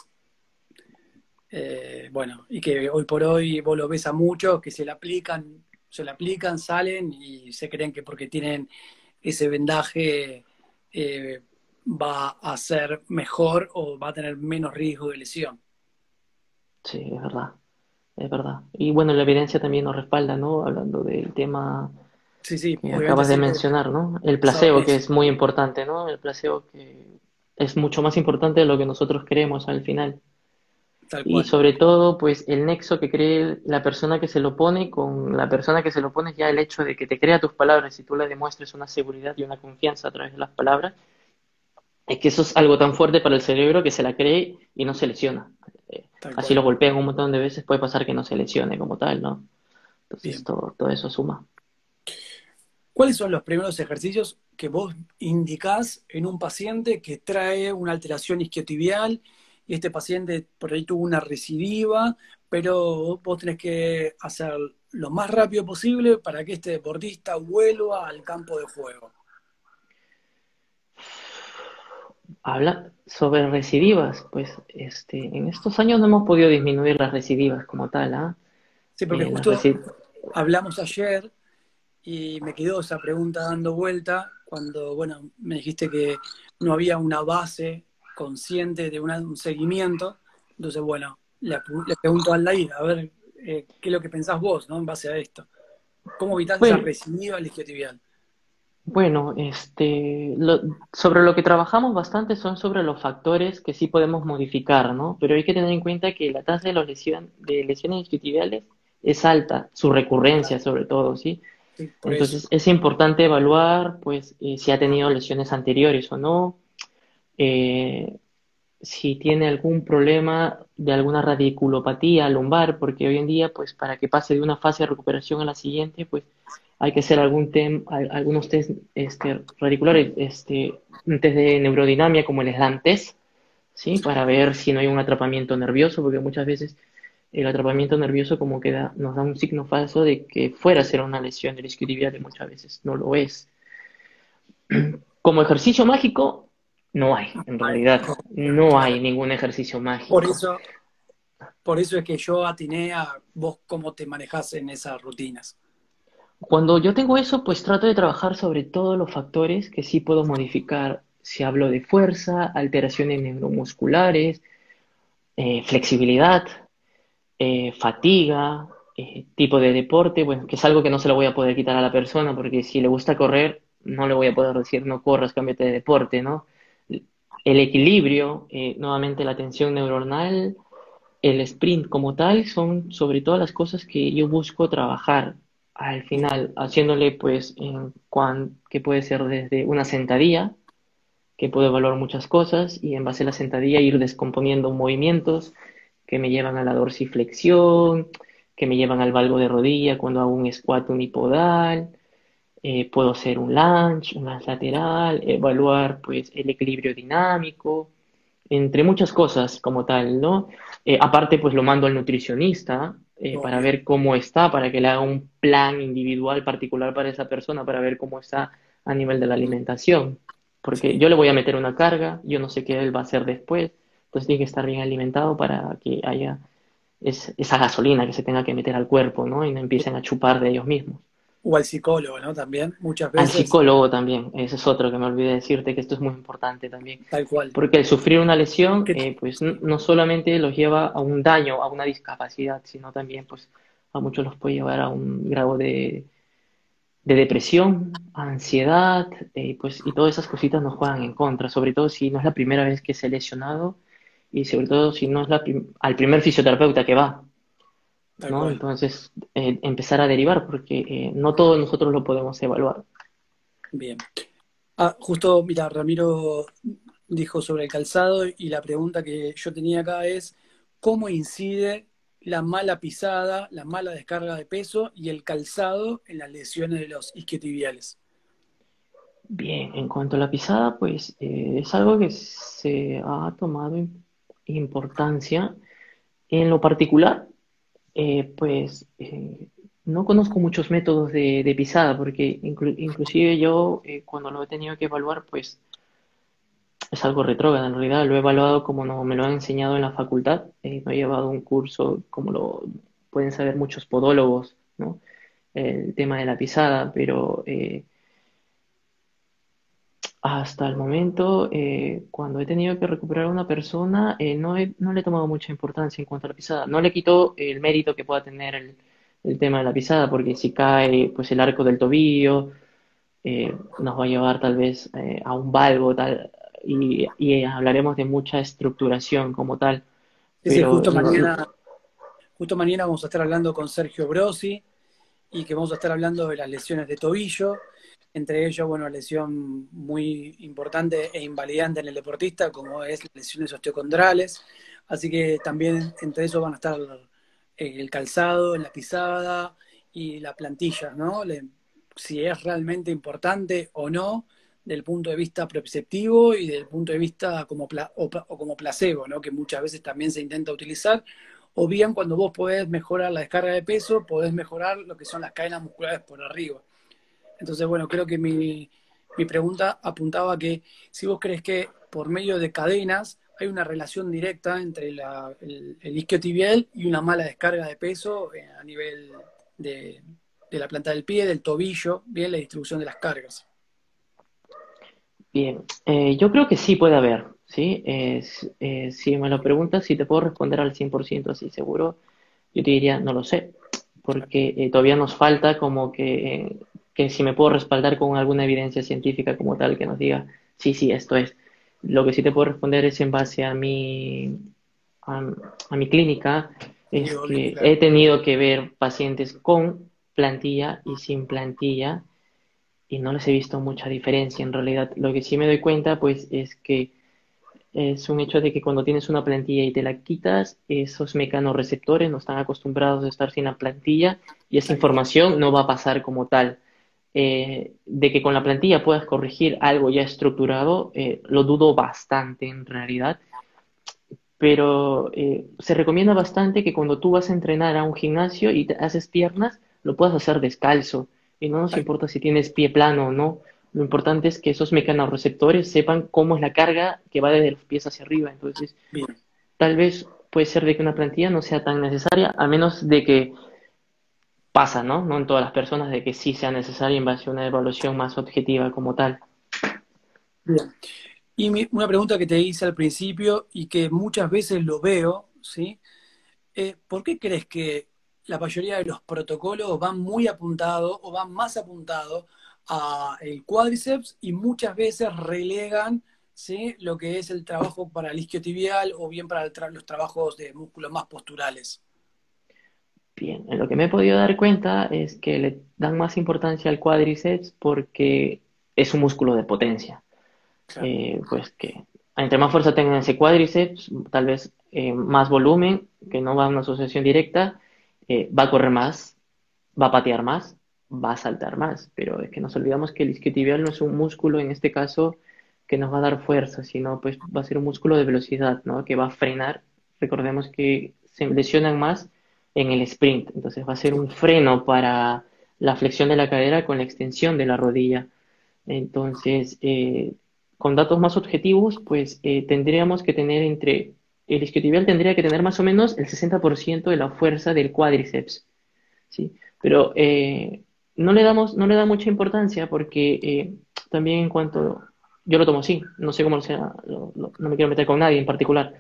eh, bueno, y que hoy por hoy vos lo ves a muchos que se le aplican, se le aplican, salen y se creen que porque tienen ese vendaje eh, va a ser mejor o va a tener menos riesgo de lesión. sí, es verdad, es verdad. Y bueno, la evidencia también nos respalda, ¿no? Hablando del tema Sí, sí, que obviamente acabas de siempre mencionar, ¿no? El basado en placebo, que eso, es muy importante, ¿no? El placebo que es mucho más importante de lo que nosotros creemos al final. tal Y cual. sobre todo, pues el nexo que cree la persona que se lo pone con la persona que se lo pone, ya el hecho de que te crea tus palabras y tú le demuestres una seguridad y una confianza a través de las palabras, es que eso es algo tan fuerte para el cerebro que se la cree y no se lesiona. Eh, Tal así lo cual. golpean un montón de veces, puede pasar que no se lesione como tal, ¿no? Entonces Bien. todo, todo eso suma. ¿Cuáles son los primeros ejercicios que vos indicás en un paciente que trae una alteración isquiotibial y este paciente por ahí tuvo una recidiva, pero vos tenés que hacer lo más rápido posible para que este deportista vuelva al campo de juego? Habla sobre recidivas, pues este, en estos años no hemos podido disminuir las recidivas como tal, ¿ah? Sí, porque Eh, las justo reci- hablamos ayer y me quedó esa pregunta dando vuelta cuando, bueno, me dijiste que no había una base consciente de una- un seguimiento. Entonces, bueno, le, pu- le pregunto al Lair, a ver, eh, qué es lo que pensás vos, ¿no? En base a esto. ¿Cómo evitás esa bueno, recidiva al isquiotibial? Bueno, este, lo- sobre lo que trabajamos bastante son sobre los factores que sí podemos modificar, ¿no? Pero hay que tener en cuenta que la tasa de, los lesión- de lesiones isquiotibiales es alta, su recurrencia Claro, sobre todo, ¿sí? sí, por eso. Entonces es importante evaluar, pues, eh, si ha tenido lesiones anteriores o no, eh, si tiene algún problema de alguna radiculopatía lumbar, porque hoy en día, pues para que pase de una fase de recuperación a la siguiente, pues hay que hacer algún tem, al- algunos test este, radiculares, este, un test de neurodinamia como el SLAM test, ¿sí? Para ver si no hay un atrapamiento nervioso, porque muchas veces el atrapamiento nervioso como que da- nos da un signo falso de que fuera a ser una lesión del isquiotibial y muchas veces no lo es. Como ejercicio mágico, no hay, en Ay, realidad, no claro. hay ningún ejercicio Por mágico. eso, por eso es que yo atiné a vos cómo te manejás en esas rutinas. Cuando yo tengo eso, pues trato de trabajar sobre todos los factores que sí puedo modificar. Si hablo de fuerza, alteraciones neuromusculares, eh, flexibilidad, eh, fatiga, eh, tipo de deporte, bueno, que es algo que no se lo voy a poder quitar a la persona, porque si le gusta correr, no le voy a poder decir no corras, cámbiate de deporte, ¿no? El equilibrio, eh, nuevamente la tensión neuronal, el sprint como tal son sobre todo las cosas que yo busco trabajar al final, haciéndole pues en cuan, que puede ser desde una sentadilla, que puedo evaluar muchas cosas y en base a la sentadilla ir descomponiendo movimientos que me llevan a la dorsiflexión, que me llevan al valgo de rodilla cuando hago un squat unipodal, eh, puedo hacer un lunge, un lunge lateral, evaluar pues el equilibrio dinámico, entre muchas cosas como tal, ¿no? Eh, aparte, pues lo mando al nutricionista eh, para Obvio. ver cómo está, para que le haga un plan individual particular para esa persona, para ver cómo está a nivel de la alimentación. Porque Sí. yo le voy a meter una carga, yo no sé qué él va a hacer después, entonces tiene que estar bien alimentado para que haya es- esa gasolina que se tenga que meter al cuerpo, ¿no? Y no empiecen a chupar de ellos mismos. O al psicólogo, ¿no? También, muchas Al veces, psicólogo también, ese es otro que me olvidé decirte, que esto es muy importante también, tal cual. porque el sufrir una lesión, Que- eh, pues n- sí. no solamente los lleva a un daño, a una discapacidad, sino también, pues, a muchos los puede llevar a un grado de, de depresión, a ansiedad, eh, pues, y todas esas cositas nos juegan en contra, sobre todo si no es la primera vez que se ha lesionado y sobre todo si no es la prim- al primer fisioterapeuta que va, Tal ¿no? cual. Entonces, eh, empezar a derivar, porque eh, no todos nosotros lo podemos evaluar. Bien. Ah, justo, mira, Ramiro dijo sobre el calzado y la pregunta que yo tenía acá es, ¿cómo incide la mala pisada, la mala descarga de peso y el calzado en las lesiones de los isquiotibiales? Bien, en cuanto a la pisada, pues eh, es algo que se ha tomado im- importancia. En lo particular, eh, pues eh, no conozco muchos métodos de, de pisada, porque inclu- inclusive yo eh, cuando lo he tenido que evaluar, pues es algo retrógrado. En realidad lo he evaluado como no me lo han enseñado en la facultad. Eh, no he llevado un curso como lo pueden saber muchos podólogos, ¿no? El tema de la pisada, pero eh, hasta el momento, eh, cuando he tenido que recuperar a una persona, eh, no he- no le he tomado mucha importancia en cuanto a la pisada. No le quito el mérito que pueda tener el, el tema de la pisada, porque si cae pues el arco del tobillo, eh, nos va a llevar tal vez eh, a un valgo tal, y, y hablaremos de mucha estructuración como tal. Sí, sí, Pero justo lo- lo- mañana, justo mañana vamos a estar hablando con Sergio Brosi y que vamos a estar hablando de las lesiones de tobillo, entre ellos, bueno, lesión muy importante e invalidante en el deportista, como es las lesiones osteocondrales. Así que también entre eso van a estar eh, el calzado, la pisada y la plantilla, ¿no? Le- si es realmente importante o no, del punto de vista proprioceptivo y del punto de vista como, pla- o, pla- o como placebo, ¿no? Que muchas veces también se intenta utilizar, o bien cuando vos podés mejorar la descarga de peso, podés mejorar lo que son las cadenas musculares por arriba. Entonces, bueno, creo que mi, mi pregunta apuntaba a que si vos crees que por medio de cadenas hay una relación directa entre la, el, el isquiotibial y una mala descarga de peso eh, a nivel de, de la planta del pie, del tobillo, bien, la distribución de las cargas. Bien, eh, yo creo que sí puede haber, ¿sí? Es- eh, si me lo preguntas, si te puedo responder al cien por ciento así seguro, yo te diría, no lo sé, porque eh, todavía nos falta como que, que si me puedo respaldar con alguna evidencia científica como tal que nos diga, sí, sí, esto es. Lo que sí te puedo responder es en base a mi, a, a mi clínica, es Digo, bien, que claro. he tenido que ver pacientes con plantilla y sin plantilla y no les he visto mucha diferencia. En realidad, lo que sí me doy cuenta, pues, es que es un hecho de que cuando tienes una plantilla y te la quitas, esos mecanorreceptores no están acostumbrados a estar sin la plantilla y esa Tal cual. información no va a pasar como tal. Eh, de que con la plantilla puedas corregir algo ya estructurado, eh, lo dudo bastante en realidad, pero eh, se recomienda bastante que cuando tú vas a entrenar a un gimnasio y te haces piernas, lo puedas hacer descalzo. Y no nos Tal cual. importa si tienes pie plano o no. Lo importante es que esos mecanorreceptores sepan cómo es la carga que va desde los pies hacia arriba. Entonces, Bien. tal vez puede ser de que una plantilla no sea tan necesaria, a menos de que pasa, ¿no? No en todas las personas, de que sí sea necesaria en base a una evaluación más objetiva como tal. Bien. Y mi- una pregunta que te hice al principio y que muchas veces lo veo, ¿sí? Eh, ¿por qué crees que la mayoría de los protocolos van muy apuntados o van más apuntados a el cuádriceps y muchas veces relegan, ¿sí? Lo que es el trabajo para el isquiotibial o bien para el tra- los trabajos de músculos más posturales? Bien, en lo que me he podido dar cuenta es que le dan más importancia al cuádriceps porque es un músculo de potencia. Claro. Eh, pues que entre más fuerza tenga ese cuádriceps, tal vez eh, más volumen, que no va a una asociación directa, eh, va a correr más, va a patear más, va a saltar más. Pero es que nos olvidamos que el isquiotibial no es un músculo, en este caso, que nos va a dar fuerza, sino pues va a ser un músculo de velocidad, ¿no? Que va a frenar. Recordemos que se lesionan más en el sprint, entonces va a ser Sí, un freno para la flexión de la cadera con la extensión de la rodilla. Entonces, eh, con datos más objetivos, pues eh, tendríamos que tener entre, el isquiotibial tendría que tener más o menos el sesenta por ciento de la fuerza del cuádriceps, ¿sí? Pero eh, no le damos, no le da mucha importancia porque eh, también en cuanto, yo lo tomo así, no sé cómo sea, lo- lo- no me quiero meter con nadie en particular.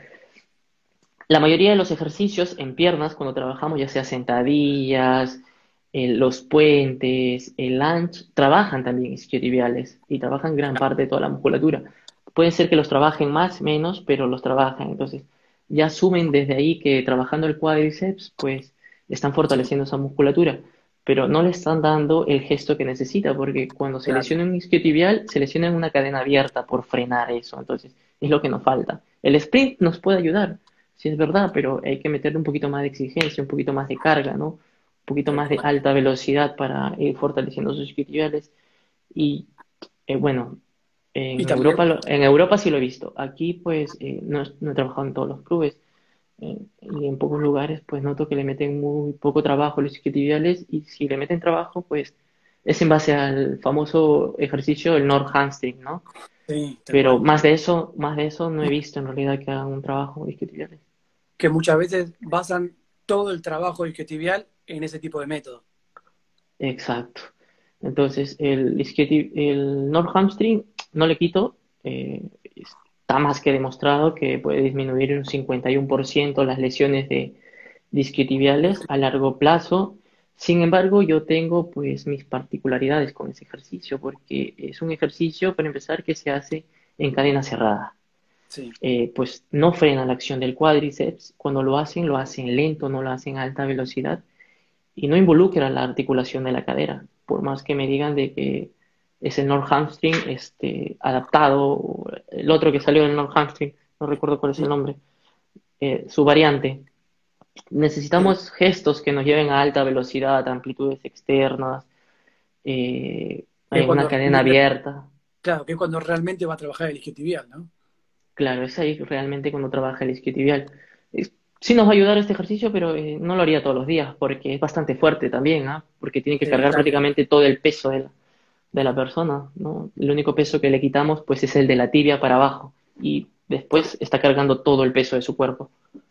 La mayoría de los ejercicios en piernas, cuando trabajamos, ya sea sentadillas, eh, los puentes, el lunge, trabajan también isquiotibiales y trabajan gran parte de toda la musculatura. Puede ser que los trabajen más, menos, pero los trabajan. Entonces, ya asumen desde ahí que trabajando el cuádriceps, pues están sí, fortaleciendo esa musculatura, pero no le están dando el gesto que necesita, porque cuando se claro. lesiona un isquiotibial, se lesiona en una cadena abierta por frenar eso. Entonces, es lo que nos falta. El sprint nos puede ayudar, sí es verdad, pero hay que meterle un poquito más de exigencia, un poquito más de carga, ¿no? Un poquito Tal más de cual. alta velocidad para ir fortaleciendo sus isquiotibiales. Y eh, bueno, Y en también, Europa, lo- en Europa sí lo he visto. Aquí pues eh, no, es- no he trabajado en todos los clubes. Eh, y en pocos lugares pues noto que le meten muy poco trabajo a los isquiotibiales y si le meten trabajo pues es en base al famoso ejercicio del North Hamstring, ¿no? Sí, tal Pero cual. más de eso, más de eso no he visto en realidad que hagan un trabajo de isquiotibiales. Que muchas veces basan todo el trabajo isquiotibial en ese tipo de método. Exacto. Entonces, el, isquioti- el North Hamstring no le quito, eh, está más que demostrado que puede disminuir un cincuenta y uno por ciento las lesiones de isquiotibiales a largo plazo. Sin embargo, yo tengo pues mis particularidades con ese ejercicio, porque es un ejercicio, para empezar, que se hace en cadena cerrada. Sí, Eh, pues no frena la acción del cuádriceps. Cuando lo hacen, lo hacen lento, no lo hacen a alta velocidad y no involucra la articulación de la cadera, por más que me digan de que es el North Hamstring este, adaptado, el otro que salió del North Hamstring, no recuerdo cuál es el nombre, eh, su variante. sí. Necesitamos gestos que nos lleven a alta velocidad, a amplitudes externas, eh, Que es en una cuando cadena realmente, abierta. claro, que es cuando realmente va a trabajar el isquiotibial, ¿no? Claro, es ahí realmente cuando trabaja el isquiotibial. Es- Sí nos va a ayudar este ejercicio, pero eh, no lo haría todos los días porque es bastante fuerte también, ¿ah? Porque tiene que Sí, cargar prácticamente todo el peso de la, de la persona, ¿no? El único peso que le quitamos pues es el de la tibia para abajo y por- después está cargando todo el peso de su cuerpo.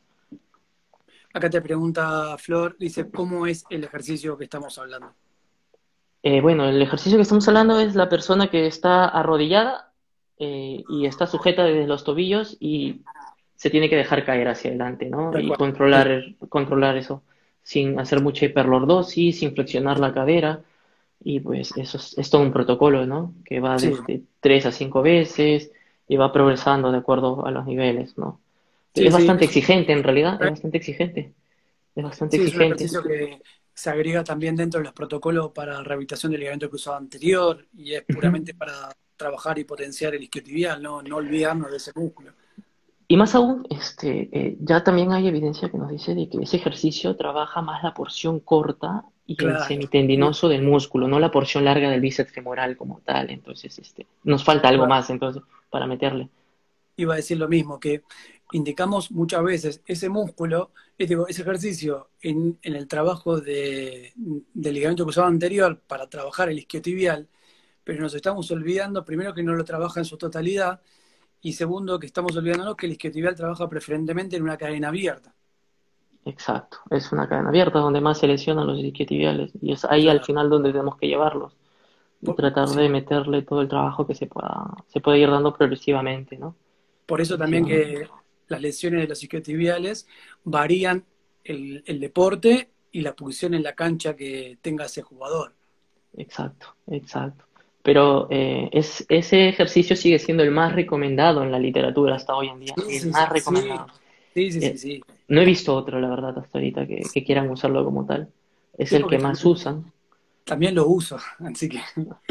acá te pregunta Flor, dice, ¿cómo es el ejercicio que estamos hablando? Eh, bueno, el ejercicio que estamos hablando es la persona que está arrodillada eh, y está sujeta desde los tobillos y se tiene que dejar caer hacia adelante, ¿no? Tal Y cual. Sí, controlar, controlar eso sin hacer mucha hiperlordosis, sin flexionar la cadera. Y pues eso es, es todo un protocolo, ¿no? Que va sí, desde tres a cinco veces y va progresando de acuerdo a los niveles, ¿no? sí, Es sí, bastante es un, exigente en realidad, es bastante exigente, es bastante sí, es un exigente. ejercicio que se agrega también dentro de los protocolos para rehabilitación del ligamento cruzado anterior y es Ujú. puramente para trabajar y potenciar el isquiotibial, no, no olvidarnos de ese músculo. Y más aún, este, eh, ya también hay evidencia que nos dice de que ese ejercicio trabaja más la porción corta y el Claro, sí, semitendinoso del músculo, no la porción larga del bíceps femoral como tal. Entonces, este, nos falta algo claro. más entonces para meterle. Iba a decir lo mismo, que indicamos muchas veces ese músculo, eh, digo, ese ejercicio en, en el trabajo de, del ligamento cruzado anterior para trabajar el isquiotibial, pero nos estamos olvidando, primero, que no lo trabaja en su totalidad, y segundo, que estamos olvidándonos que el isquiotibial trabaja preferentemente en una cadena abierta. Exacto, es una cadena abierta donde más se lesionan los isquiotibiales y es ahí al Claro. final donde tenemos que llevarlos y Por, tratar sí, de meterle todo el trabajo que se pueda, se puede ir dando progresivamente, ¿no? por eso también Progresivamente. que las lesiones de los isquiotibiales varían el, el deporte y la posición en la cancha que tenga ese jugador. Exacto, exacto. Pero eh, es, ese ejercicio sigue siendo el más recomendado en la literatura hasta hoy en día, Sí, el sí, sí, más sí, recomendado. sí, sí, sí, Eh, sí. no he visto otro, la verdad, hasta ahorita que, que quieran usarlo como tal. Es Sí, el porque que más también, usan. también lo uso, así que,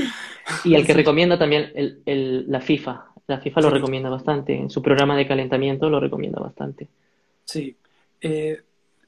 Y el que así que recomienda también el, el- la FIFA. La FIFA lo sí, recomienda bastante. En su programa de calentamiento lo recomienda bastante. sí. Eh,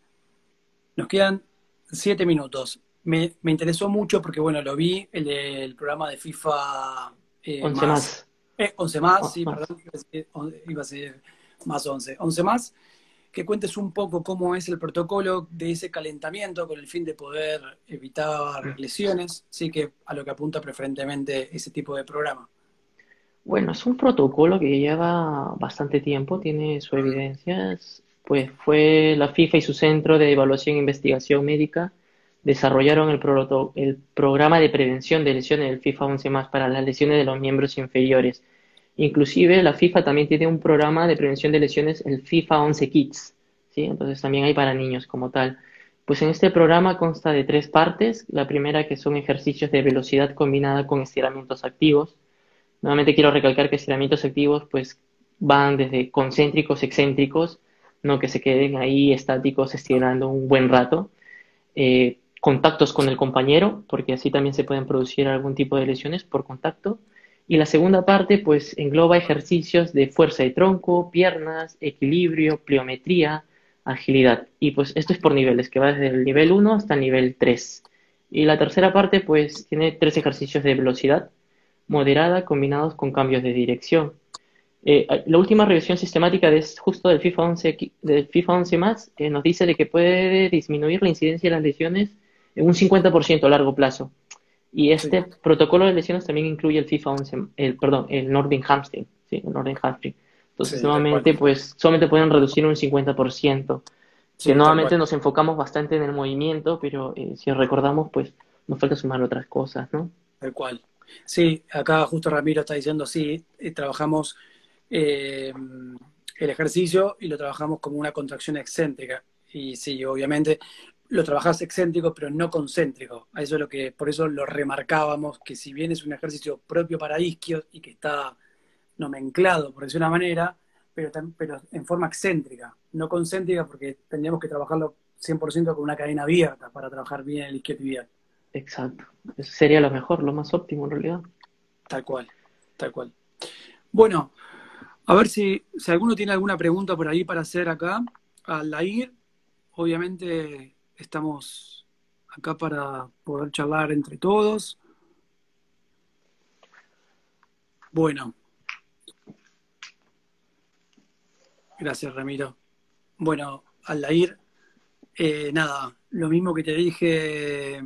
nos quedan siete minutos. Me, me interesó mucho porque, bueno, lo vi el, el programa de FIFA eh, Once más, más. eh, once más, Oh, sí, más. perdón, iba a ser, iba a ser más once. Once más, que cuentes un poco cómo es el protocolo de ese calentamiento con el fin de poder evitar lesiones, sí que a lo que apunta preferentemente ese tipo de programa. Bueno, es un protocolo que lleva bastante tiempo, tiene su evidencia. Es- Pues fue la FIFA y su Centro de Evaluación e Investigación Médica desarrollaron el, proto- el programa de prevención de lesiones del FIFA once más para las lesiones de los miembros inferiores. Inclusive la FIFA también tiene un programa de prevención de lesiones, el FIFA once Kids, ¿sí? Entonces también hay para niños como tal. Pues en este programa consta de tres partes. La primera que son ejercicios de velocidad combinada con estiramientos activos. Nuevamente quiero recalcar que estiramientos activos pues van desde concéntricos, excéntricos, no que se queden ahí estáticos estirando un buen rato. Eh, contactos con el compañero, porque así también se pueden producir algún tipo de lesiones por contacto. Y la segunda parte pues engloba ejercicios de fuerza de tronco, piernas, equilibrio, pliometría, agilidad. Y pues esto es por niveles, que va desde el nivel uno hasta el nivel tres. Y la tercera parte pues tiene tres ejercicios de velocidad moderada combinados con cambios de dirección. Eh, la última revisión sistemática de, justo del FIFA once, qui- del FIFA once más eh, nos dice de que puede disminuir la incidencia de las lesiones en un cincuenta por ciento a largo plazo. Y sí, este protocolo de lesiones también incluye el FIFA once, el, perdón, el Nordic Hamstring, ¿sí? El Nordic Hamstring. Entonces, sí, tal cual. nuevamente, pues solamente pueden reducir un cincuenta por ciento, que Sí, tal cual. nuevamente nos enfocamos bastante en el movimiento, pero eh, si recordamos, pues nos falta sumar otras cosas, ¿no? Tal cual. Sí, acá justo Ramiro está diciendo, sí, eh, trabajamos eh, el ejercicio y lo trabajamos como una contracción excéntrica. Y sí, obviamente lo trabajás excéntrico, pero no concéntrico. A eso es lo que, por eso lo remarcábamos, que si bien es un ejercicio propio para isquios y que está nomenclado, por decir una manera, pero, pero en forma excéntrica, no concéntrica, porque tendríamos que trabajarlo cien por ciento con una cadena abierta para trabajar bien el isquiotibial. Exacto. Eso sería lo mejor, lo más óptimo en realidad. Tal cual, tal cual. Bueno, a ver si, si alguno tiene alguna pregunta por ahí para hacer acá. Al ir, obviamente estamos acá para poder charlar entre todos. Bueno, gracias Ramiro. Bueno, al ir, eh, nada, lo mismo que te dije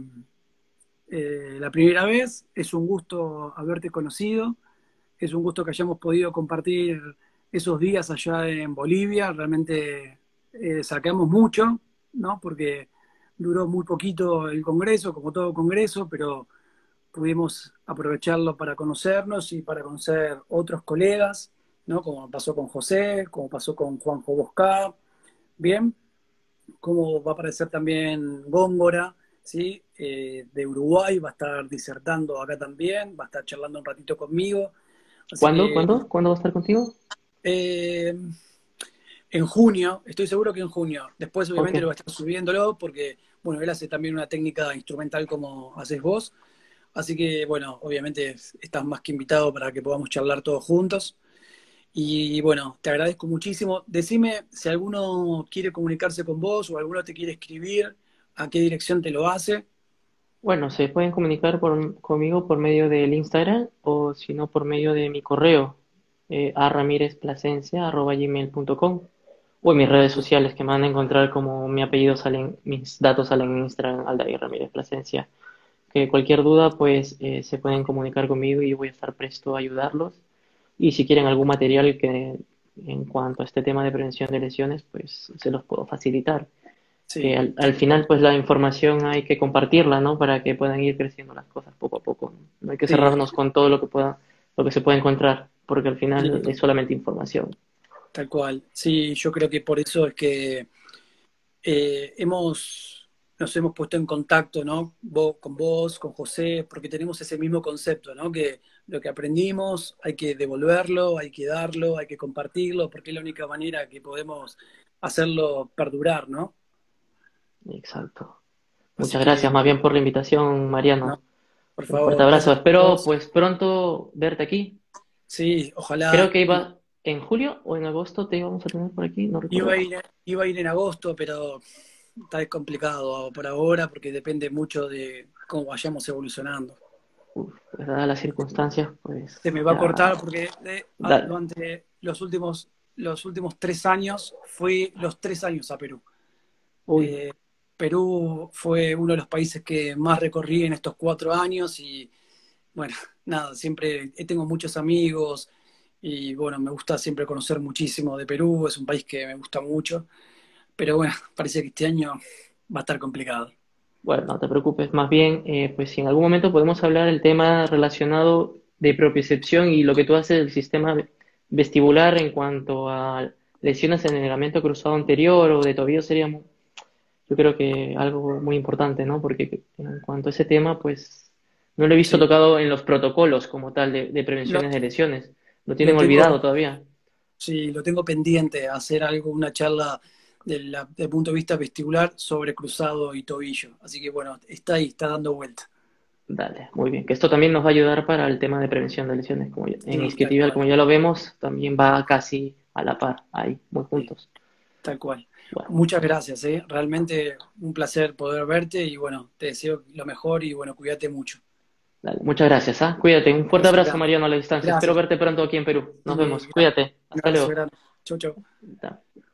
eh, la primera vez, es un gusto haberte conocido, es un gusto que hayamos podido compartir esos días allá en Bolivia, realmente eh, sacamos mucho, ¿no? Porque duró muy poquito el Congreso, como todo Congreso, pero pudimos aprovecharlo para conocernos y para conocer otros colegas, ¿no? Como pasó con José, como pasó con Juanjo Bosca, bien, como va a aparecer también Góngora, ¿sí? Eh, de Uruguay, va a estar disertando acá también, va a estar charlando un ratito conmigo, así ¿Cuándo? que ¿Cuándo? ¿Cuándo va a estar contigo? eh, en junio, estoy seguro que en junio. Después, Ok. obviamente, lo va a estar subiéndolo porque, bueno, él hace también una técnica instrumental como haces vos. Así que, bueno, obviamente estás más que invitado para que podamos charlar todos juntos. Y bueno, te agradezco muchísimo. Decime si alguno quiere comunicarse con vos o alguno te quiere escribir, a qué dirección te lo hace. Bueno, se pueden comunicar por- conmigo por medio del Instagram o si no por medio de mi correo, eh, a ramirezplasencia arroba gmail punto com, o en mis redes sociales que me van a encontrar como mi apellido salen, mis datos salen en Instagram, Aldair Ramírez Plasencia. Que cualquier duda, pues eh, se pueden comunicar conmigo y yo voy a estar presto a ayudarlos. Y si quieren algún material que en cuanto a este tema de prevención de lesiones, pues se los puedo facilitar. Que Sí, al, al tal final, cual. pues la información hay que compartirla, ¿no? Para que puedan ir creciendo las cosas poco a poco. No, no hay que Sí, cerrarnos con todo lo que pueda, lo que se pueda encontrar, porque al sí, final es solamente información. tal cual. Sí, yo creo que por eso es que eh, hemos, nos hemos puesto en contacto, ¿no? Vos, con vos, con José, porque tenemos ese mismo concepto, ¿no? Que lo que aprendimos hay que devolverlo, hay que darlo, hay que compartirlo, porque es la única manera que podemos hacerlo perdurar, ¿no? Exacto. Así Muchas que, gracias más bien por la invitación, no, Mariano. por Un fuerte favor, abrazo. gracias a Espero vos. pues pronto verte aquí. Sí, Creo ojalá que i- iba en julio o en agosto te íbamos a tener por aquí, no iba a recuerdo. ir, iba a ir en agosto, pero está complicado por ahora porque depende mucho de cómo vayamos evolucionando. Uf, pues dadas las circunstancias, pues Se me va a ya... cortar porque de- a- Dale. durante los últimos, los últimos tres años fui los tres años a Perú. Uy, Eh, Perú fue uno de los países que más recorrí en estos cuatro años y bueno, nada, siempre tengo muchos amigos y bueno, me gusta siempre conocer muchísimo de Perú, es un país que me gusta mucho, pero bueno, parece que este año va a estar complicado. bueno, no te preocupes. Más bien, eh, pues si en algún momento podemos hablar del tema relacionado de propiocepción y lo que tú haces del sistema vestibular en cuanto a lesiones en el ligamento cruzado anterior o de tobillo sería, mu- yo creo que algo muy importante, ¿no? Porque en cuanto a ese tema, pues no lo he visto Sí, tocado en los protocolos como tal de, de lo, prevenciones de lesiones. Lo lo tienen olvidado tengo, todavía. sí, lo tengo pendiente, hacer algo, una charla del del punto de vista vestibular sobre cruzado y tobillo. Así que bueno, está ahí, está dando vuelta. Dale, muy bien. Que esto también nos va a ayudar para el tema de prevención de lesiones. Como ya- en Sí, tal isquiotibial, cual, como ya lo vemos, también va casi a la par, ahí, muy sí, juntos. tal cual. Bueno, Muchas gracias, ¿eh? Realmente un placer poder verte y bueno, te deseo lo mejor y bueno, cuídate mucho. dale, muchas gracias, ¿ah? Cuídate. Un fuerte Abrazo abrazo, grande. Mariano, a la distancia. Espero Gracias. verte pronto aquí en Perú. Nos Y, vemos. gra- Cuídate. un Hasta abrazo luego. grande. Chau, chau. Chao.